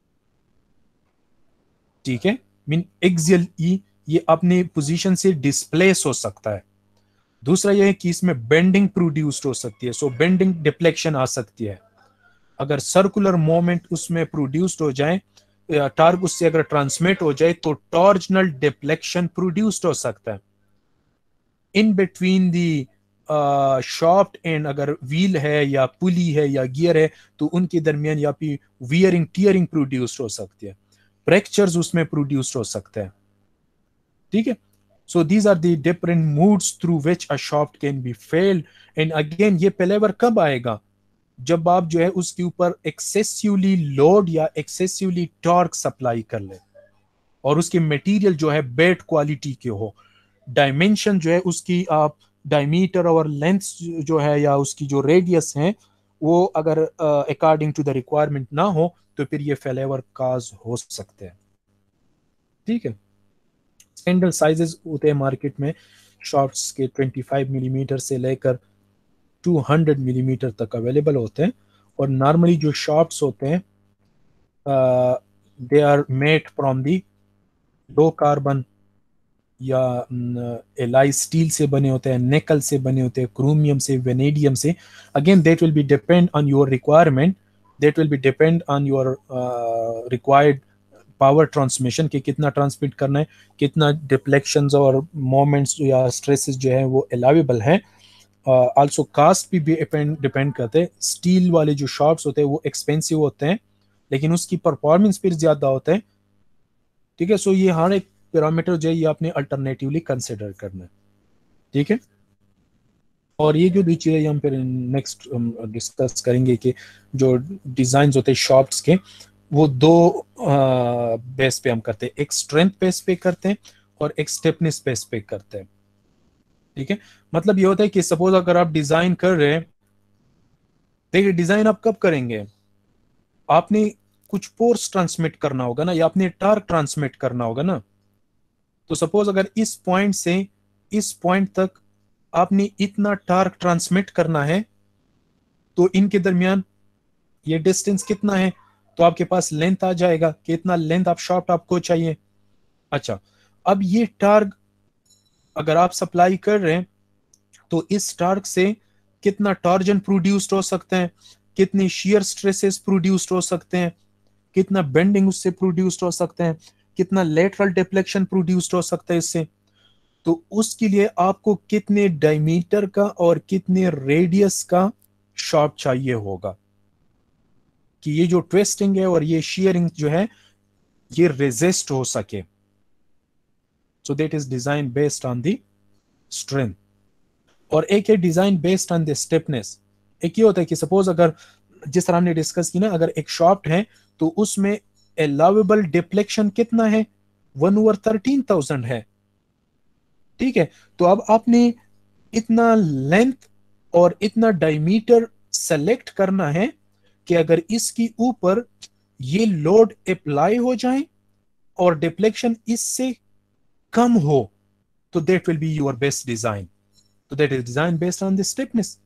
ठीक है, मीन एक्सियल ई ये अपने पोजीशन से डिस्प्लेस हो सकता है। दूसरा यह है कि इसमें बेंडिंग प्रोड्यूस्ड हो सकती है, सो बेंडिंग डिफ्लेक्शन आ सकती है। अगर सर्कुलर मोमेंट उसमें प्रोड्यूस्ड हो जाए, टॉर्क उससे अगर ट्रांसमिट हो जाए तो टॉर्जनल डिफ्लेक्शन प्रोड्यूस्ड हो सकता है। In between the shaft and अगर व्हील है या पुली है या गियर है तो उनके दरमियान या फिर वियरिंग टीयरिंग प्रोड्यूस्ड हो सकती है, फ्रैक्चर्स उसमें प्रोड्यूस्ड हो सकते हैं। ठीक है, so these are the different modes through which a shaft can be failed। and again ये फेलेवर कब आएगा, जब आप जो है उसके ऊपर एक्सेसिवली लोड या एक्सेसिवली टॉर्क सप्लाई कर ले और उसके मटेरियल जो है बेड क्वालिटी के हो, डायमेंशन जो है उसकी आप डायमीटर और लेंथ जो है या उसकी जो रेडियस है वो अगर अकॉर्डिंग टू द रिक्वायरमेंट ना हो तो फिर ये फेलेवर काज हो सकते हैं। ठीक है, स्टैंडर्ड साइजेस होते हैं मार्केट में शॉफ्ट्स के 25 मिलीमीटर से लेकर 200 मिलीमीटर तक अवेलेबल होते हैं, और नॉर्मली जो शॉफ्ट्स होते हैं they are made from the low carbon या एलाई स्टील से बने होते हैं, निकल से बने होते हैं, क्रोमियम से, वेनेडियम से। Again that will be depend on your requirement, that will be depend on your required power transmission, कि कितना ट्रांसमिट करना है, कितना डिफ्लेक्शंस और मोमेंट्स या स्ट्रेसेस जो है वो अलाउेबल हैं। आल्सो कास्ट भी डिपेंड करते हैं। स्टील वाले जो शॉट्स होते हैं वो एक्सपेंसिव होते हैं, लेकिन उसकी परफॉर्मेंस फिर ज्यादा होता है। ठीक है, सो ये हर एक पैरामीटर जो है ये आपने अल्टरनेटिवली कंसिडर करना है। ठीक है, और ये जो दूसरी चीज़ हम फिर नेक्स्ट डिस्कस करेंगे कि जो डिजाइन होते हैं शॉप्स के, वो दो बेस पे हम करते हैं, एक स्ट्रेंथ बेस पे करते हैं और एक स्टेपनेस बेस पे करते हैं। ठीक है, मतलब ये होता है कि सपोज अगर आप डिजाइन कर रहे हैं, देखिए डिजाइन आप कब करेंगे, आपने कुछ फोर्स ट्रांसमिट करना होगा ना, या आपने टार्क ट्रांसमिट करना होगा ना। तो सपोज अगर इस पॉइंट से इस पॉइंट तक आपने इतना टार्क ट्रांसमिट करना है, तो इनके दरमियान ये डिस्टेंस कितना है, तो आपके पास लेंथ आ जाएगा कि इतना लेंथ आप शाफ्ट आपको चाहिए। अच्छा, अब ये टार्क अगर आप सप्लाई कर रहे हैं, तो इस टार्क से कितना टॉर्जन प्रोड्यूस्ड हो सकते हैं, कितने शियर स्ट्रेसेस प्रोड्यूस्ड हो सकते हैं, कितना बेंडिंग उससे प्रोड्यूस्ड हो सकते हैं, कितना लेटरल डिफ्लेक्शन प्रोड्यूस्ड हो सकता है इससे। तो उसके लिए आपको कितने डायमीटर का और कितने रेडियस का शाफ्ट चाहिए होगा, कि ये जो ट्विस्टिंग है और ये शियरिंग जो है ये रेजिस्ट हो सके। So that is design based on the strength. और एक है design based on the stiffness. एक ये होता है कि सपोज अगर जिस तरह हमने डिस्कस की ना, अगर एक शाफ्ट है तो उसमें अलाउेबल डिफ्लेक्शन कितना है, 1/13,000 है। ठीक है, तो अब आपने इतना लेंथ और इतना डायमीटर सेलेक्ट करना है कि अगर इसकी ऊपर ये लोड अप्लाई हो जाए और डिफ्लेक्शन इससे कम हो, तो that will be your best design. तो that is design based on the stiffness.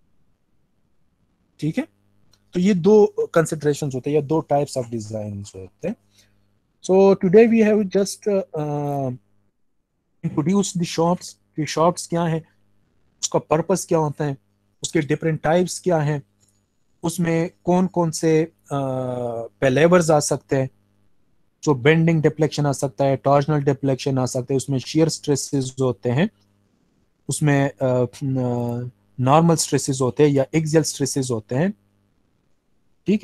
ठीक है, तो ये दो कंसिडरेशंस होते हैं या दो टाइप्स ऑफ डिजाइन होते हैं। So today we have just introduce the shops, कि शॉप्स क्या है, उसका पर्पस क्या होता है, उसके डिफरेंट टाइप्स क्या हैं, उसमें कौन कौन से पेलेवर्स आ सकते हैं। जो बेंडिंग डिफ्लेक्शन आ सकता है, टॉर्जनल डिफ्लेक्शन आ सकता है, उसमें शियर स्ट्रेसेस होते हैं, उसमें नॉर्मल स्ट्रेसेस होते हैं या एक्सियल स्ट्रेसेस होते हैं।